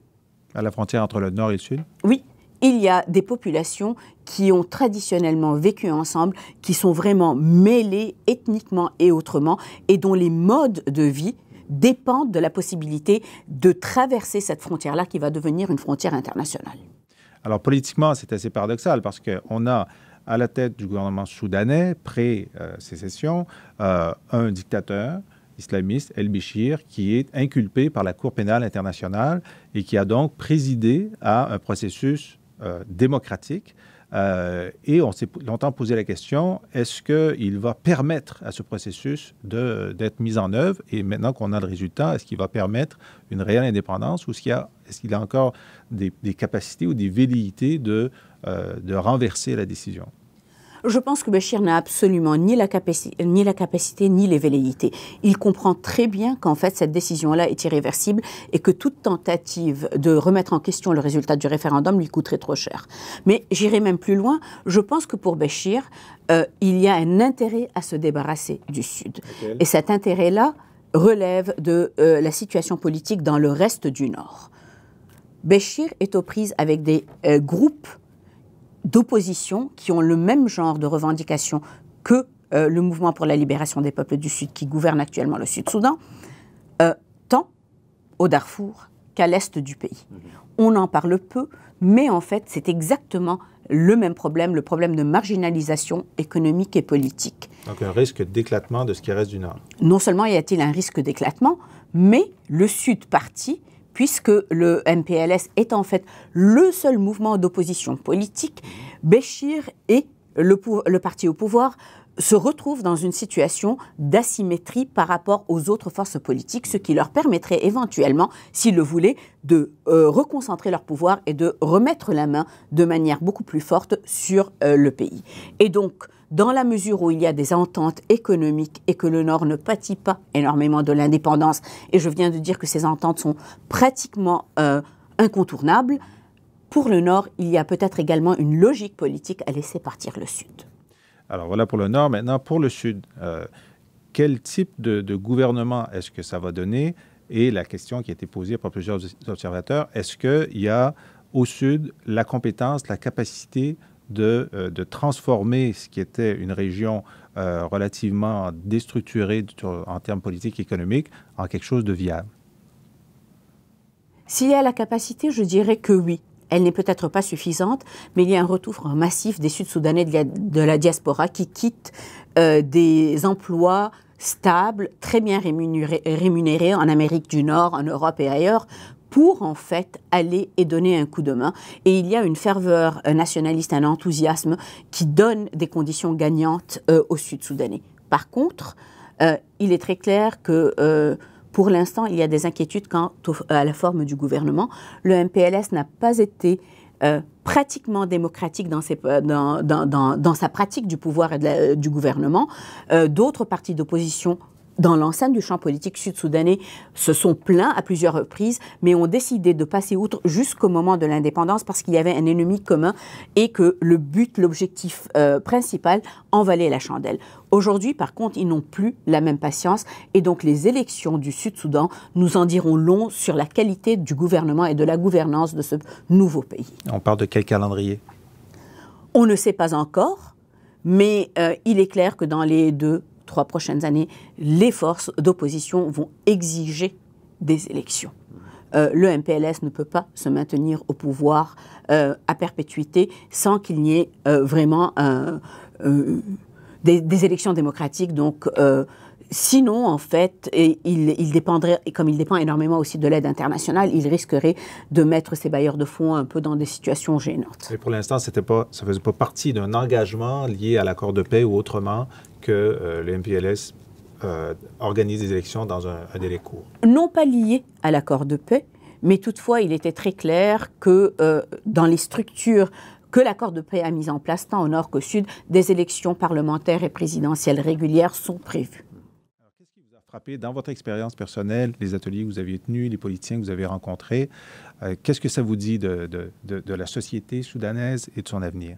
à la frontière entre le Nord et le Sud? Oui. Il y a des populations qui ont traditionnellement vécu ensemble, qui sont vraiment mêlées ethniquement et autrement, et dont les modes de vie dépendent de la possibilité de traverser cette frontière-là qui va devenir une frontière internationale. Alors politiquement, c'est assez paradoxal parce qu'on a à la tête du gouvernement soudanais, pré-sécession, euh, un dictateur islamiste, El-Béchir, qui est inculpé par la Cour pénale internationale et qui a donc présidé à un processus Euh, démocratique. Euh, et on s'est longtemps posé la question, est-ce qu'il va permettre à ce processus d'être mis en œuvre? Et maintenant qu'on a le résultat, est-ce qu'il va permettre une réelle indépendance ou est-ce qu'il y a, est-ce qu'il a encore des, des capacités ou des velléités de, euh, de renverser la décision? Je pense que Béchir n'a absolument ni la, capacité, ni la capacité ni les velléités. Il comprend très bien qu'en fait cette décision-là est irréversible et que toute tentative de remettre en question le résultat du référendum lui coûterait trop cher. Mais j'irai même plus loin. Je pense que pour Béchir, euh, il y a un intérêt à se débarrasser du Sud. Okay. Et cet intérêt-là relève de euh, la situation politique dans le reste du Nord. Béchir est aux prises avec des euh, groupes d'opposition qui ont le même genre de revendications que euh, le mouvement pour la libération des peuples du Sud qui gouverne actuellement le Sud-Soudan, euh, tant au Darfour qu'à l'est du pays. Mmh. On en parle peu, mais en fait, c'est exactement le même problème, le problème de marginalisation économique et politique. Donc un risque d'éclatement de ce qui reste du Nord. Non seulement y a-t-il un risque d'éclatement, mais le Sud partit, puisque le M P L S est en fait le seul mouvement d'opposition politique, Béchir et le, le parti au pouvoir se retrouvent dans une situation d'asymétrie par rapport aux autres forces politiques, ce qui leur permettrait éventuellement, s'ils le voulaient, de euh, reconcentrer leur pouvoir et de remettre la main de manière beaucoup plus forte sur euh, le pays. Et donc, dans la mesure où il y a des ententes économiques et que le Nord ne pâtit pas énormément de l'indépendance, et je viens de dire que ces ententes sont pratiquement euh, incontournables, pour le Nord, il y a peut-être également une logique politique à laisser partir le Sud. Alors voilà pour le Nord. Maintenant, pour le Sud, euh, quel type de, de gouvernement est-ce que ça va donner? Et la question qui a été posée par plusieurs observateurs, est-ce qu'il y a au Sud la compétence, la capacité de, euh, de transformer ce qui était une région euh, relativement déstructurée en termes politiques et économiques en quelque chose de viable? S'il y a la capacité, je dirais que oui. Elle n'est peut-être pas suffisante, mais il y a un retour massif des Sud-Soudanais de la, de la diaspora qui quittent euh, des emplois stables, très bien rémunérés, rémunérés en Amérique du Nord, en Europe et ailleurs, pour en fait aller et donner un coup de main. Et il y a une ferveur nationaliste, un enthousiasme qui donne des conditions gagnantes euh, aux Sud-Soudanais. Par contre, euh, il est très clair que... Euh, Pour l'instant, il y a des inquiétudes quant au, à la forme du gouvernement. Le M P L S n'a pas été euh, pratiquement démocratique dans, ses, dans, dans, dans, dans sa pratique du pouvoir et de la, du gouvernement. Euh, d'autres partis d'opposition dans l'enceinte du champ politique sud-soudanais se sont plaints à plusieurs reprises, mais ont décidé de passer outre jusqu'au moment de l'indépendance parce qu'il y avait un ennemi commun et que le but, l'objectif euh, principal en valait la chandelle. Aujourd'hui, par contre, ils n'ont plus la même patience et donc les élections du Sud-Soudan nous en diront long sur la qualité du gouvernement et de la gouvernance de ce nouveau pays. On parle de quel calendrier? On ne sait pas encore, mais euh, il est clair que dans les deux trois prochaines années, les forces d'opposition vont exiger des élections. Euh, le M P L S ne peut pas se maintenir au pouvoir euh, à perpétuité sans qu'il n'y ait euh, vraiment euh, euh, des, des élections démocratiques. Donc, euh, sinon, en fait, et il, il dépendrait, et comme il dépend énormément aussi de l'aide internationale, il risquerait de mettre ses bailleurs de fonds un peu dans des situations gênantes. Mais pour l'instant, c'était pas, ça ne faisait pas partie d'un engagement lié à l'accord de paix ou autrement que euh, le M P L S euh, organise des élections dans un, un délai court. Non pas lié à l'accord de paix, mais toutefois, il était très clair que euh, dans les structures que l'accord de paix a mises en place, tant au nord qu'au sud, des élections parlementaires et présidentielles régulières sont prévues. Alors, qu'est-ce qui vous a frappé dans votre expérience personnelle, les ateliers que vous aviez tenus, les politiciens que vous avez rencontrés? Euh, qu'est-ce que ça vous dit de, de, de, de la société soudanaise et de son avenir?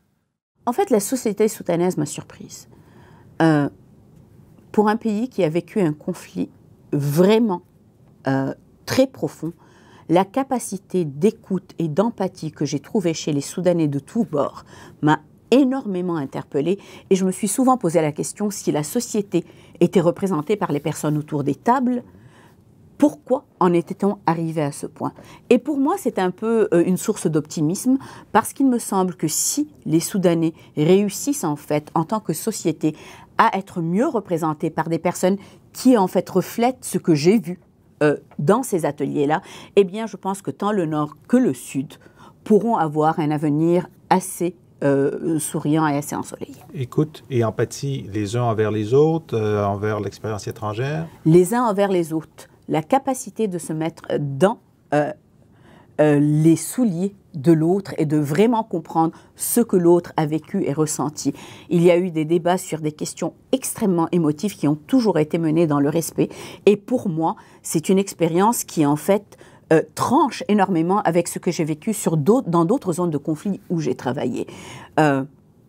En fait, la société soudanaise m'a surprise. Euh, pour un pays qui a vécu un conflit vraiment euh, très profond, la capacité d'écoute et d'empathie que j'ai trouvée chez les Soudanais de tous bords m'a énormément interpellée et je me suis souvent posé la question si la société était représentée par les personnes autour des tables, pourquoi en était-on arrivé à ce point? Et pour moi, c'est un peu euh, une source d'optimisme parce qu'il me semble que si les Soudanais réussissent en fait en tant que société à être mieux représentés par des personnes qui en fait reflètent ce que j'ai vu euh, dans ces ateliers-là, eh bien je pense que tant le Nord que le Sud pourront avoir un avenir assez euh, souriant et assez ensoleillé. Écoute et empathie les uns envers les autres, euh, envers l'expérience étrangère? Les uns envers les autres. La capacité de se mettre dans euh, euh, les souliers de l'autre et de vraiment comprendre ce que l'autre a vécu et ressenti. Il y a eu des débats sur des questions extrêmement émotives qui ont toujours été menées dans le respect. Et pour moi, c'est une expérience qui, en fait, euh, tranche énormément avec ce que j'ai vécu sur d'autres, dans d'autres zones de conflit où j'ai travaillé. Euh,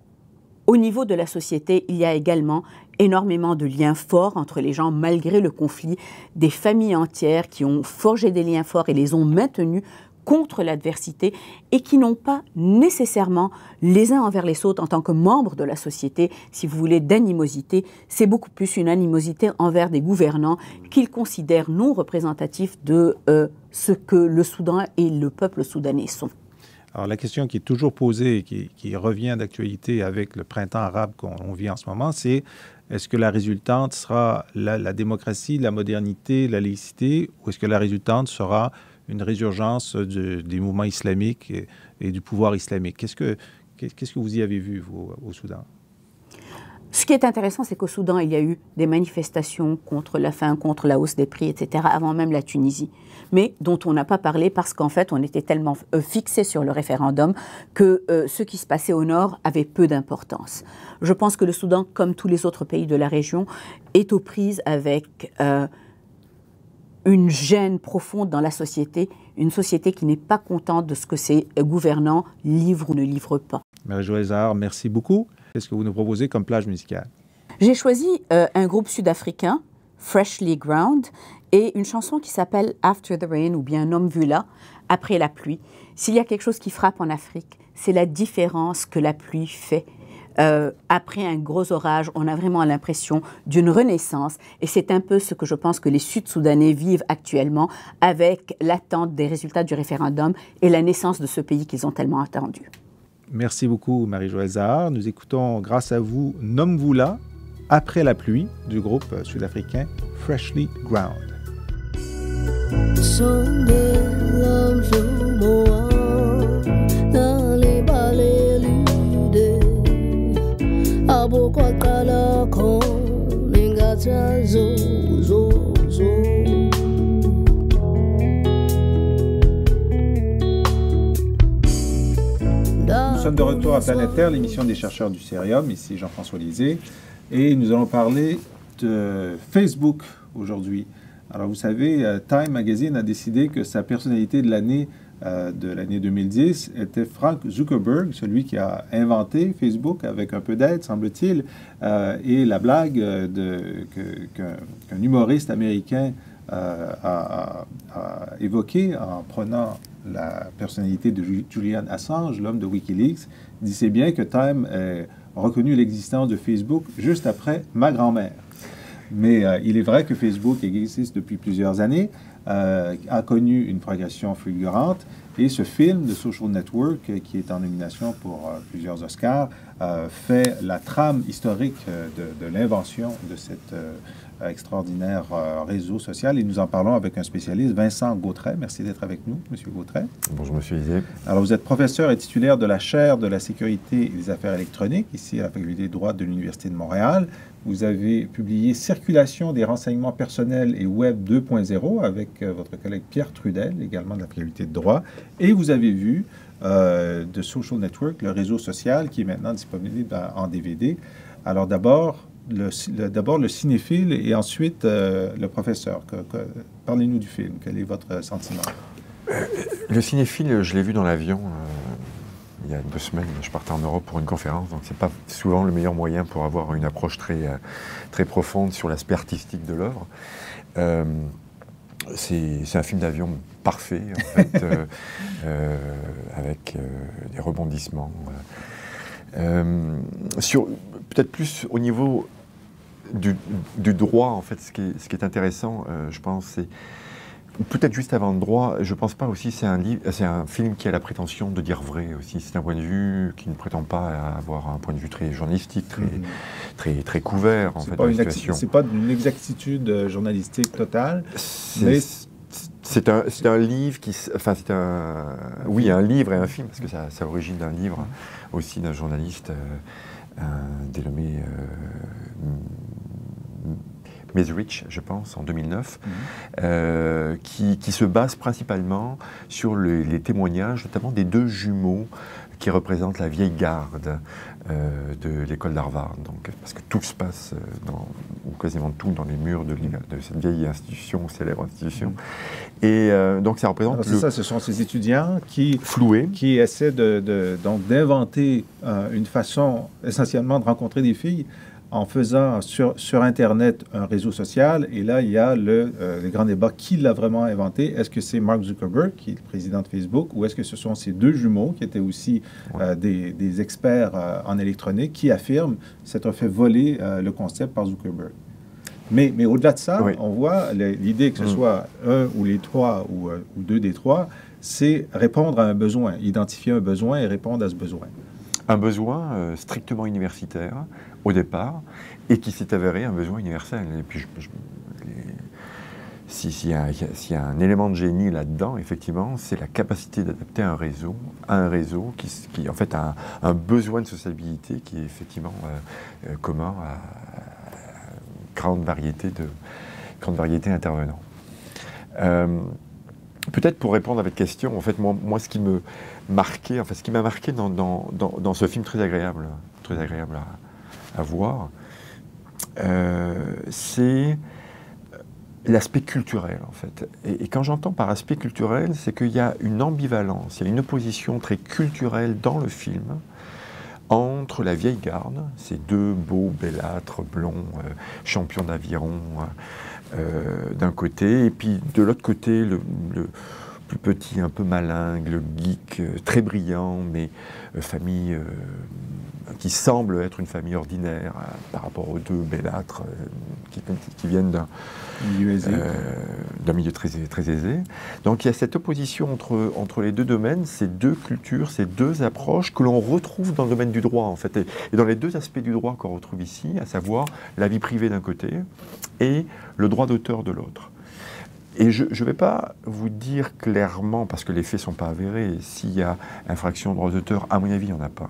Au niveau de la société, il y a également énormément de liens forts entre les gens, malgré le conflit, des familles entières qui ont forgé des liens forts et les ont maintenus contre l'adversité et qui n'ont pas nécessairement les uns envers les autres en tant que membres de la société, si vous voulez, d'animosité. C'est beaucoup plus une animosité envers des gouvernants qu'ils considèrent non représentatifs de euh, ce que le Soudan et le peuple soudanais sont. Alors, la question qui est toujours posée et qui, qui revient d'actualité avec le printemps arabe qu'on vit en ce moment, c'est est-ce que la résultante sera la, la démocratie, la modernité, la laïcité, ou est-ce que la résultante sera une résurgence de, des mouvements islamiques et, et du pouvoir islamique? Qu'est-ce que, qu'est-ce que vous y avez vu, vous, au Soudan? Ce qui est intéressant, c'est qu'au Soudan, il y a eu des manifestations contre la faim, contre la hausse des prix, et cetera, avant même la Tunisie, mais dont on n'a pas parlé parce qu'en fait, on était tellement euh, fixé sur le référendum que euh, ce qui se passait au nord avait peu d'importance. Je pense que le Soudan, comme tous les autres pays de la région, est aux prises avec euh, une gêne profonde dans la société, une société qui n'est pas contente de ce que ses gouvernants livrent ou ne livrent pas. Marie-Joëlle Zahar, merci beaucoup. Qu'est-ce que vous nous proposez comme plage musicale? J'ai choisi euh, un groupe sud-africain, Freshly Ground, et une chanson qui s'appelle After the Rain, ou bien Un homme vu là, après la pluie. S'il y a quelque chose qui frappe en Afrique, c'est la différence que la pluie fait. Euh, après un gros orage, on a vraiment l'impression d'une renaissance, et c'est un peu ce que je pense que les Sud-Soudanais vivent actuellement avec l'attente des résultats du référendum et la naissance de ce pays qu'ils ont tellement attendu. Merci beaucoup, Marie-Joëlle Zahar. Nous écoutons, grâce à vous, Nomme-vous là, après la pluie, du groupe sud-africain Freshly Ground. Nous sommes de retour à Planète Terre, l'émission des chercheurs du Cérium. Ici Jean-François Lisée. Et nous allons parler de Facebook aujourd'hui. Alors vous savez, Time Magazine a décidé que sa personnalité de l'année euh, de l'année deux mille dix était Frank Zuckerberg, celui qui a inventé Facebook avec un peu d'aide, semble-t-il, euh, et la blague de, que, qu'un, qu'un humoriste américain euh, a, a, a évoquée en prenant la personnalité de Julian Assange, l'homme de Wikileaks, disait bien que Time a reconnu l'existence de Facebook juste après ma grand-mère. Mais euh, il est vrai que Facebook existe depuis plusieurs années, euh, a connu une progression fulgurante, et ce film de Social Network, euh, qui est en nomination pour euh, plusieurs Oscars, euh, fait la trame historique euh, de, de l'invention de cet euh, extraordinaire euh, réseau social. Et nous en parlons avec un spécialiste, Vincent Gautret. Merci d'être avec nous, M. Gautret. Bonjour, M. Lisée. Alors, vous êtes professeur et titulaire de la chaire de la sécurité et des affaires électroniques, ici à la Faculté de droit de l'Université de Montréal. Vous avez publié Circulation des renseignements personnels et Web deux point zéro avec euh, votre collègue Pierre Trudel, également de la Faculté de droit. Et vous avez vu euh, de Social Network, le réseau social qui est maintenant disponible en D V D. Alors d'abord, le, le, d'abord le cinéphile et ensuite euh, le professeur. Que, que, parlez-nous du film. Quel est votre sentiment? Euh, le cinéphile, je l'ai vu dans l'avion. Euh... Il y a deux semaines, je partais en Europe pour une conférence, donc c'est pas souvent le meilleur moyen pour avoir une approche très, très profonde sur l'aspect artistique de l'œuvre. Euh, c'est, c'est un film d'avion parfait, en fait, euh, euh, avec euh, des rebondissements. Euh, sur, peut-être plus au niveau du, du droit, en fait, ce qui est, ce qui est intéressant, euh, je pense, c'est peut-être juste avant le droit, je pense pas aussi, c'est un, livre, c'est un film qui a la prétention de dire vrai aussi. C'est un point de vue qui ne prétend pas avoir un point de vue très journalistique, très, mmh. très, très couvert en c'est fait, pas de la une situation. C'est pas une exactitude journalistique totale, c'est, mais... C'est un, c'est un livre qui... Enfin, c'est un... Oui, un livre et un film, parce que ça, ça a l'origine d'un livre, mmh. aussi d'un journaliste euh, un dénommé... Euh, Mesrich, je pense, en deux mille neuf, mmh. euh, qui, qui se base principalement sur le, les témoignages, notamment des deux jumeaux qui représentent la vieille garde euh, de l'école d'Harvard. Donc, parce que tout se passe, dans, ou quasiment tout, dans les murs de, de cette vieille institution, célèbre institution. Mmh. Et euh, donc, ça représente... Alors, c'est le... ça, ce sont ces étudiants qui, floués, qui essaient de, de, donc, d'inventer euh, une façon essentiellement de rencontrer des filles en faisant sur, sur Internet un réseau social. Et là, il y a le, euh, le grand débat. Qui l'a vraiment inventé? Est-ce que c'est Mark Zuckerberg, qui est le président de Facebook, ou est-ce que ce sont ces deux jumeaux, qui étaient aussi euh, des, des experts euh, en électronique, qui affirment s'être fait voler euh, le concept par Zuckerberg? Mais, mais au-delà de ça, Oui. on voit l'idée que ce Mm. soit un ou les trois ou, euh, ou deux des trois, c'est répondre à un besoin, identifier un besoin et répondre à ce besoin. Un besoin euh, strictement universitaire au départ et qui s'est avéré un besoin universel. Et puis, je, je, les, si, s'il y a, s'il y a un élément de génie là-dedans, effectivement, c'est la capacité d'adapter un réseau à un réseau qui, qui en fait, a un, un besoin de sociabilité qui est effectivement euh, euh, commun à, à une grande variété de grande variété d'intervenants. Euh, Peut-être pour répondre à votre question, en fait, moi, moi ce qui me marquait, enfin, ce qui m'a marqué dans, dans, dans, dans ce film très agréable, très agréable à, à voir, euh, c'est l'aspect culturel, en fait. Et, et quand j'entends par aspect culturel, c'est qu'il y a une ambivalence, il y a une opposition très culturelle dans le film entre la vieille garde, ces deux beaux bellâtres blonds, euh, champions d'aviron, euh, d'un côté, et puis de l'autre côté, le, le plus petit, un peu malingue, le geek, euh, très brillant, mais euh, famille euh, qui semble être une famille ordinaire euh, par rapport aux deux bellâtres euh, qui, qui viennent d'un Milieu aisé. euh, d'un milieu très, très aisé. Donc il y a cette opposition entre, entre les deux domaines, ces deux cultures, ces deux approches que l'on retrouve dans le domaine du droit, en fait, et, et dans les deux aspects du droit qu'on retrouve ici, à savoir la vie privée d'un côté et le droit d'auteur de l'autre. Et je ne vais pas vous dire clairement, parce que les faits ne sont pas avérés, s'il y a infraction au droit d'auteur, à mon avis, il n'y en a pas.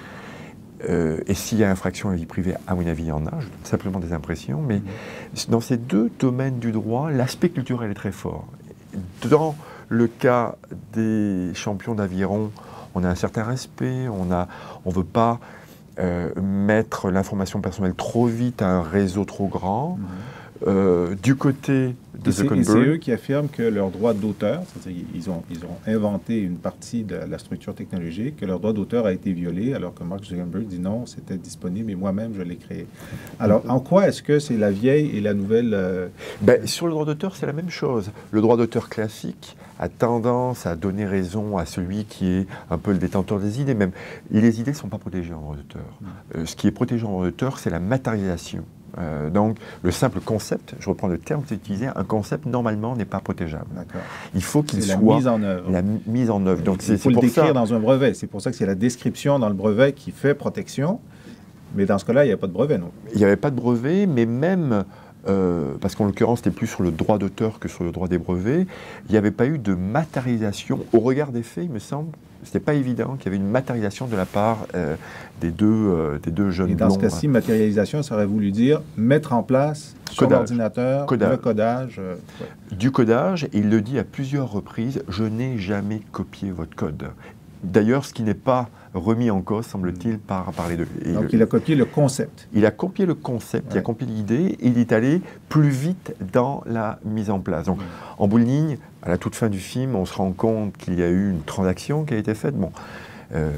Euh, et s'il y a infraction à la vie privée, à mon avis, il y en a. Je donne simplement des impressions. Mais mmh. dans ces deux domaines du droit, l'aspect culturel est très fort. Dans le cas des champions d'aviron, on a un certain respect, on ne on veut pas euh, mettre l'information personnelle trop vite à un réseau trop grand. Mmh. Euh, du côté de Zuckerberg. C'est eux qui affirment que leur droit d'auteur, c'est-à-dire ils ont, ils ont inventé une partie de la structure technologique, que leur droit d'auteur a été violé, alors que Mark Zuckerberg dit non, c'était disponible et moi-même je l'ai créé. Alors, en quoi est-ce que c'est la vieille et la nouvelle euh... ben, sur le droit d'auteur, c'est la même chose. Le droit d'auteur classique a tendance à donner raison à celui qui est un peu le détenteur des idées, même. Et les idées ne sont pas protégées en droit d'auteur. Mmh. Euh, ce qui est protégé en droit d'auteur, c'est la matérialisation. Euh, donc, le simple concept, je reprends le terme que vous utilisez, un concept, normalement, n'est pas protégeable. Il faut qu'il soit... la mise en œuvre. La mise en œuvre. Donc, il faut le décrire ça... dans un brevet. C'est pour ça que c'est la description dans le brevet qui fait protection. Mais dans ce cas-là, il n'y a pas de brevet, non? Il n'y avait pas de brevet, mais même... Euh, parce qu'en l'occurrence, c'était plus sur le droit d'auteur que sur le droit des brevets, il n'y avait pas eu de matérialisation. Au regard des faits, il me semble, c'était pas évident qu'il y avait une matérialisation de la part euh, des, deux, euh, des deux jeunes blonds. Et dans blonds, ce cas-ci, hein. matérialisation, ça aurait voulu dire mettre en place sur l'ordinateur le codage. Euh, ouais. Du codage, et il le dit à plusieurs reprises, je n'ai jamais copié votre code. D'ailleurs, ce qui n'est pas remis en cause, semble-t-il, par, par les deux. Et Donc, le, il a copié le concept. Il a copié le concept, ouais. il a copié l'idée, et il est allé plus vite dans la mise en place. Donc, ouais. en bout de ligne, à la toute fin du film, on se rend compte qu'il y a eu une transaction qui a été faite. Bon, euh,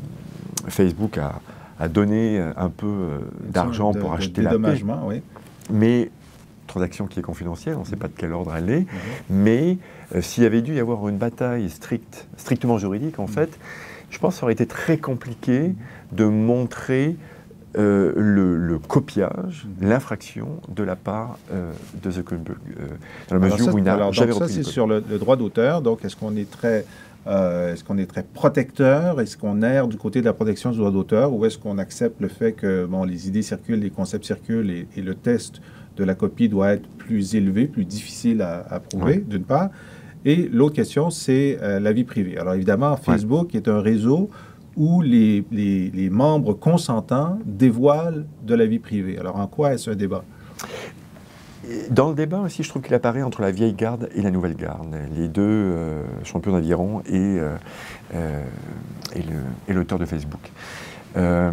Facebook a, a donné un peu euh, d'argent pour de, acheter de la paix. Oui. Mais, transaction qui est confidentielle, on ne sait pas de quel ordre elle est, mmh. mais euh, s'il y avait dû y avoir une bataille stricte, strictement juridique, en mmh. fait, je pense que ça aurait été très compliqué de montrer euh, le, le copiage, mmh. l'infraction de la part euh, de Zuckerberg, euh, dans la mesure ça, où il n'a alors, jamais donc repris ça, c'est sur le, le droit d'auteur. Donc, est-ce qu'on est très... Euh, est-ce qu'on est très protecteur? Est-ce qu'on erre du côté de la protection du droit d'auteur? Ou est-ce qu'on accepte le fait que bon, les idées circulent, les concepts circulent et, et le test de la copie doit être plus élevé, plus difficile à, à prouver, ouais. d'une part. Et l'autre question, c'est euh, la vie privée. Alors évidemment, Facebook ouais. est un réseau où les, les, les membres consentants dévoilent de la vie privée. Alors en quoi est-ce un débat? Dans le débat aussi, je trouve qu'il apparaît entre la vieille garde et la nouvelle garde, les deux euh, champions d'aviron et, euh, euh, et l'auteur de Facebook. Euh,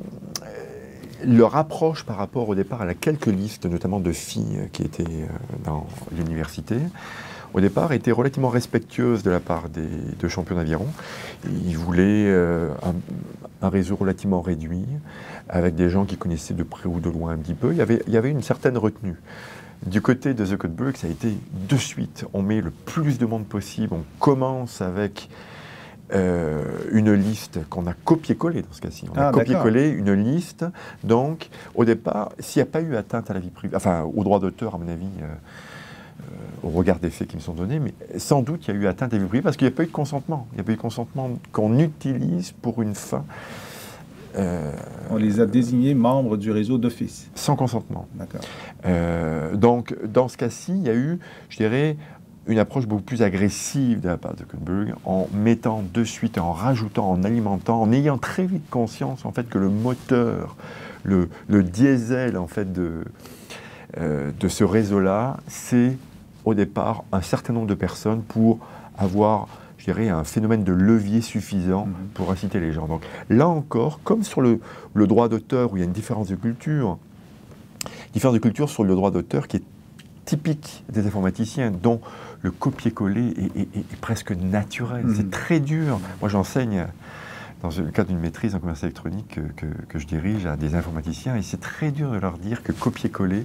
leur approche par rapport au départ à la quelques listes, notamment de filles qui étaient euh, dans l'université, au départ était relativement respectueuse de la part des deux champions d'aviron. Ils voulaient euh, un, un réseau relativement réduit, avec des gens qui connaissaient de près ou de loin un petit peu. Il y avait, il y avait une certaine retenue. Du côté de Zuckerberg, ça a été de suite. On met le plus de monde possible. On commence avec euh, une liste qu'on a copié-collé dans ce cas-ci. On ah, a copié-collé une liste, donc au départ, s'il n'y a pas eu atteinte à la vie privée, enfin au droit d'auteur à mon avis, euh, euh, au regard des faits qui me sont donnés, mais sans doute il y a eu atteinte à la vie privée parce qu'il n'y a pas eu de consentement. Il n'y a pas eu de consentement qu'on utilise pour une fin. Euh, on les a désignés membres du réseau d'office. Sans consentement. D'accord. Euh, donc, dans ce cas-ci, il y a eu, je dirais, une approche beaucoup plus agressive de la part de Zuckerberg, en mettant de suite, en rajoutant, en alimentant, en ayant très vite conscience, en fait, que le moteur, le, le diesel, en fait, de, euh, de ce réseau-là, c'est, au départ, un certain nombre de personnes pour avoir... je dirais, un phénomène de levier suffisant mmh. pour inciter les gens. Donc là encore, comme sur le, le droit d'auteur, où il y a une différence de culture, différence de culture sur le droit d'auteur qui est typique des informaticiens, dont le copier-coller est, est, est presque naturel. Mmh. C'est très dur. Moi, j'enseigne, dans le cadre d'une maîtrise en commerce électronique que, que, que je dirige, à des informaticiens, et c'est très dur de leur dire que copier-coller,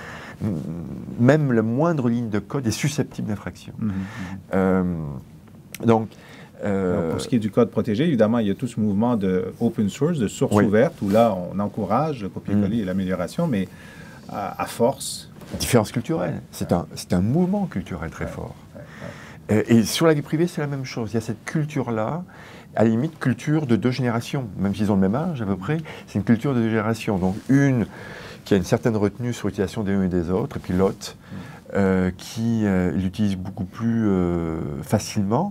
même la moindre ligne de code est susceptible d'infraction. Mmh. Euh, Donc, euh, Alors pour ce qui est du code protégé, évidemment, il y a tout ce mouvement de open source, de source oui. ouverte, où là, on encourage le copier-coller mmh. et l'amélioration, mais à, à force... Différence culturelle. C'est un, c'est un mouvement culturel très ouais, fort. Ouais, ouais. Et, et sur la vie privée, c'est la même chose. Il y a cette culture-là, à la limite, culture de deux générations, même s'ils ont le même âge à peu près, c'est une culture de deux générations. Donc, une qui a une certaine retenue sur l'utilisation des uns et des autres, et puis l'autre, mmh. Euh, qui euh, l'utilise beaucoup plus euh, facilement.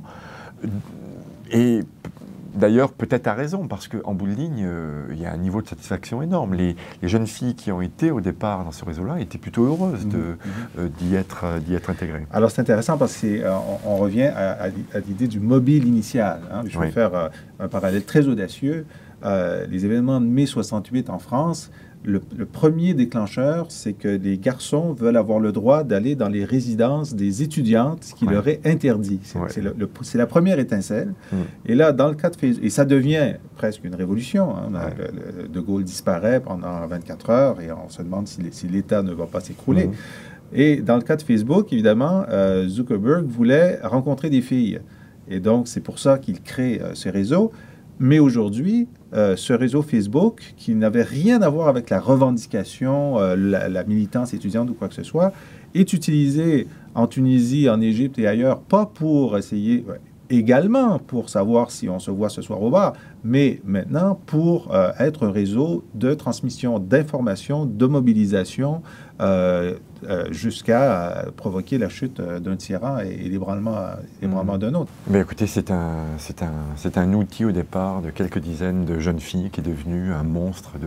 Et d'ailleurs, peut-être à raison, parce qu'en bout de ligne, euh, il y a un niveau de satisfaction énorme. Les, les jeunes filles qui ont été au départ dans ce réseau-là étaient plutôt heureuses de, mmh. euh, d'y être, euh, d'y être intégrées. Alors c'est intéressant parce qu'on euh, on revient à, à, à l'idée du mobile initial. Hein. Je vais oui. faire euh, un parallèle très audacieux. Euh, les événements de mai soixante-huit en France, Le, le premier déclencheur, c'est que les garçons veulent avoir le droit d'aller dans les résidences des étudiantes, ce qui ouais. leur est interdit. C'est, ouais. c'est, le, le, c'est la première étincelle. Mm. Et là, dans le cas de Facebook, et ça devient presque une révolution. Hein. Ouais. Le, le, de Gaulle disparaît pendant vingt-quatre heures et on se demande si, si l'État ne va pas s'écrouler. Mm. Et dans le cas de Facebook, évidemment, euh, Zuckerberg voulait rencontrer des filles. Et donc, c'est pour ça qu'il crée euh, ce réseau. Mais aujourd'hui, euh, ce réseau Facebook, qui n'avait rien à voir avec la revendication, euh, la, la militance étudiante ou quoi que ce soit, est utilisé en Tunisie, en Égypte et ailleurs, pas pour essayer, ouais, également pour savoir si on se voit ce soir au bar, mais maintenant pour euh, être un réseau de transmission d'informations, de mobilisation, euh, euh, jusqu'à euh, provoquer la chute euh, d'un tyran et, et l'ébranlement, l'ébranlement mmh. d'un autre. Mais écoutez, c'est un, c'est, un, c'est un outil au départ de quelques dizaines de jeunes filles qui est devenu un monstre de...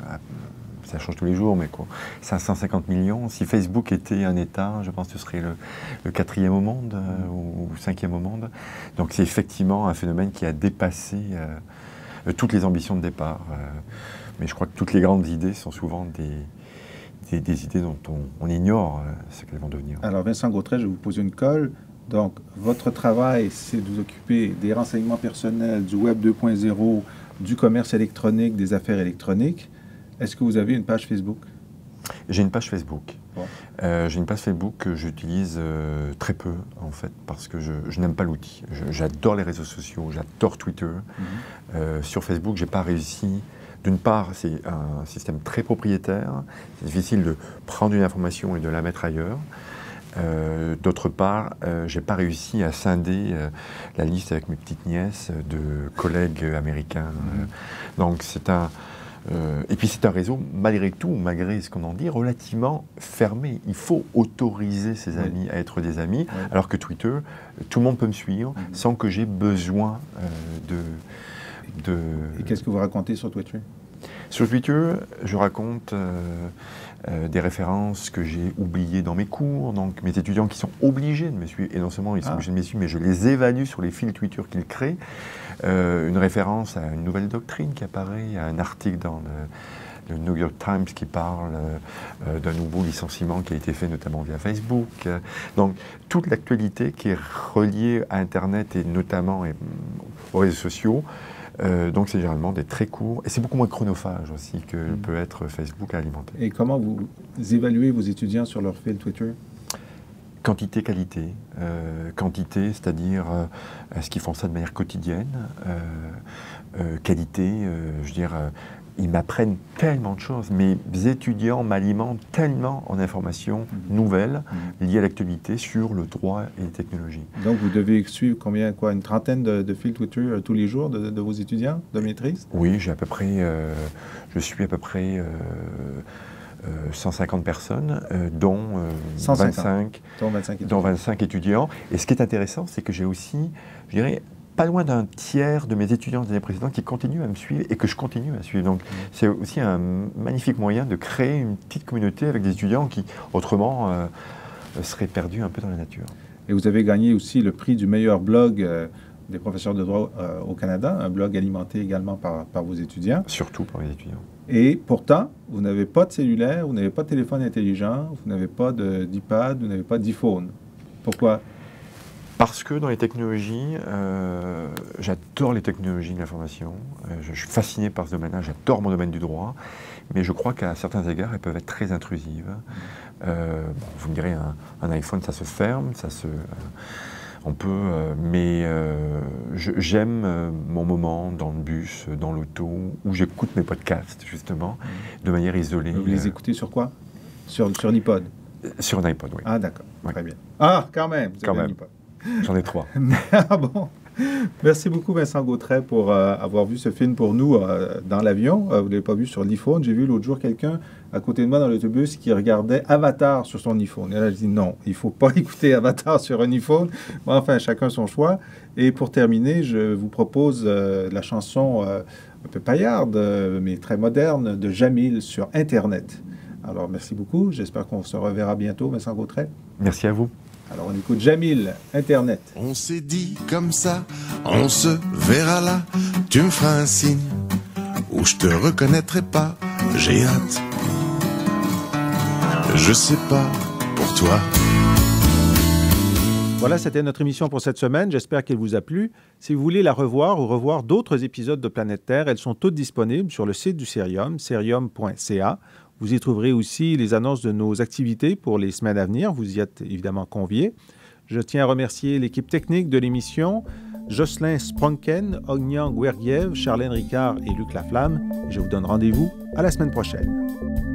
Ça change tous les jours, mais quoi, cinq cent cinquante millions. Si Facebook était un État, je pense que ce serait le, le quatrième au monde euh, ou, ou cinquième au monde. Donc c'est effectivement un phénomène qui a dépassé euh, toutes les ambitions de départ. Euh, mais je crois que toutes les grandes idées sont souvent des, des, des idées dont on, on ignore euh, ce qu'elles vont devenir. Alors Vincent Gautret, je vais vous poser une colle. Donc votre travail, c'est de vous occuper des renseignements personnels, du Web deux point zéro, du commerce électronique, des affaires électroniques. Est-ce que vous avez une page Facebook? J'ai une page Facebook. Bon. Euh, j'ai une page Facebook que j'utilise euh, très peu, en fait, parce que je, je n'aime pas l'outil. Je, j'adore les réseaux sociaux, j'adore Twitter. Mm-hmm. Euh, sur Facebook, je n'ai pas réussi. D'une part, c'est un système très propriétaire. C'est difficile de prendre une information et de la mettre ailleurs. Euh, d'autre part, euh, je n'ai pas réussi à scinder euh, la liste avec mes petites nièces de collègues américains. Mm-hmm. Donc, c'est un... Euh, et puis c'est un réseau, malgré tout, malgré ce qu'on en dit, relativement fermé. Il faut autoriser ses oui. amis à être des amis, oui. alors que Twitter, tout le monde peut me suivre mmh. sans que j'ai besoin euh, de, de... Et qu'est-ce que vous racontez sur Twitter? Sur Twitter, je raconte euh, euh, des références que j'ai oubliées dans mes cours, donc mes étudiants qui sont obligés de me suivre, et non seulement ils sont ah. obligés de me suivre, mais je les évalue sur les fils Twitter qu'ils créent. Euh, une référence à une nouvelle doctrine qui apparaît, à un article dans le, le New York Times qui parle euh, d'un nouveau licenciement qui a été fait notamment via Facebook. Donc toute l'actualité qui est reliée à Internet et notamment et, aux réseaux sociaux. Euh, donc c'est généralement des très courts, et c'est beaucoup moins chronophage aussi que mmh. peut être Facebook à alimenter. Et comment vous évaluez vos étudiants sur leur fil Twitter? quantité, qualité. Euh, quantité, c'est-à-dire euh, est-ce qu'ils font ça de manière quotidienne. Euh, euh, qualité, euh, je veux dire, euh, ils m'apprennent tellement de choses. Mes étudiants m'alimentent tellement en informations mmh. nouvelles mmh. liées à l'actualité sur le droit et les technologies. Donc, vous devez suivre combien, quoi, une trentaine de, de fils Twitter euh, tous les jours de, de vos étudiants de maîtrise? Oui, j'ai à peu près, euh, je suis à peu près euh, euh, cent cinquante personnes, euh, dont, euh, cent cinquante, vingt-cinq, dont, vingt-cinq étudiants. dont vingt-cinq étudiants. Et ce qui est intéressant, c'est que j'ai aussi, je dirais, pas loin d'un tiers de mes étudiants des années précédentes qui continuent à me suivre et que je continue à suivre. Donc, mmh. c'est aussi un magnifique moyen de créer une petite communauté avec des étudiants qui, autrement, euh, seraient perdus un peu dans la nature. Et vous avez gagné aussi le prix du meilleur blog euh, des professeurs de droit euh, au Canada, un blog alimenté également par, par vos étudiants. Surtout par les étudiants. Et pourtant, vous n'avez pas de cellulaire, vous n'avez pas de téléphone intelligent, vous n'avez pas d'iPad, vous n'avez pas d'iPhone. Pourquoi? Parce que dans les technologies, euh, j'adore les technologies de l'information, euh, je, je suis fasciné par ce domaine-là, j'adore mon domaine du droit, mais je crois qu'à certains égards, elles peuvent être très intrusives. Euh, bon, vous me direz, un, un iPhone, ça se ferme, ça se, euh, on peut, euh, mais euh, j'aime euh, mon moment dans le bus, dans l'auto, où j'écoute mes podcasts, justement, de manière isolée. Vous les écoutez sur quoi? Sur, sur l'iPod? Sur un iPod, oui. Ah, d'accord, oui. Très bien. Ah, quand même, vous quand avez même. un iPod. J'en ai trois. Ah bon? Merci beaucoup, Vincent Gautret, pour euh, avoir vu ce film pour nous euh, dans l'avion. Euh, vous ne l'avez pas vu sur l'iPhone. J'ai vu l'autre jour quelqu'un à côté de moi dans l'autobus qui regardait Avatar sur son iPhone. Et là, je dis non, il ne faut pas écouter Avatar sur un iPhone. Bon, enfin, chacun son choix. Et pour terminer, je vous propose euh, la chanson euh, un peu paillarde, euh, mais très moderne, de Jamil sur Internet. Alors, merci beaucoup. J'espère qu'on se reverra bientôt, Vincent Gautret. Merci à vous. Alors, on écoute Jamil, Internet. On s'est dit comme ça, on se verra là. Tu me feras un signe, ou je te reconnaîtrai pas. J'ai hâte, je sais pas pour toi. Voilà, c'était notre émission pour cette semaine. J'espère qu'elle vous a plu. Si vous voulez la revoir ou revoir d'autres épisodes de Planète Terre, elles sont toutes disponibles sur le site du Cerium, cerium point c a. Vous y trouverez aussi les annonces de nos activités pour les semaines à venir. Vous y êtes évidemment conviés. Je tiens à remercier l'équipe technique de l'émission, Jocelyn Spronken, Ognan Guerguiev, Charlène Ricard et Luc Laflamme. Je vous donne rendez-vous à la semaine prochaine.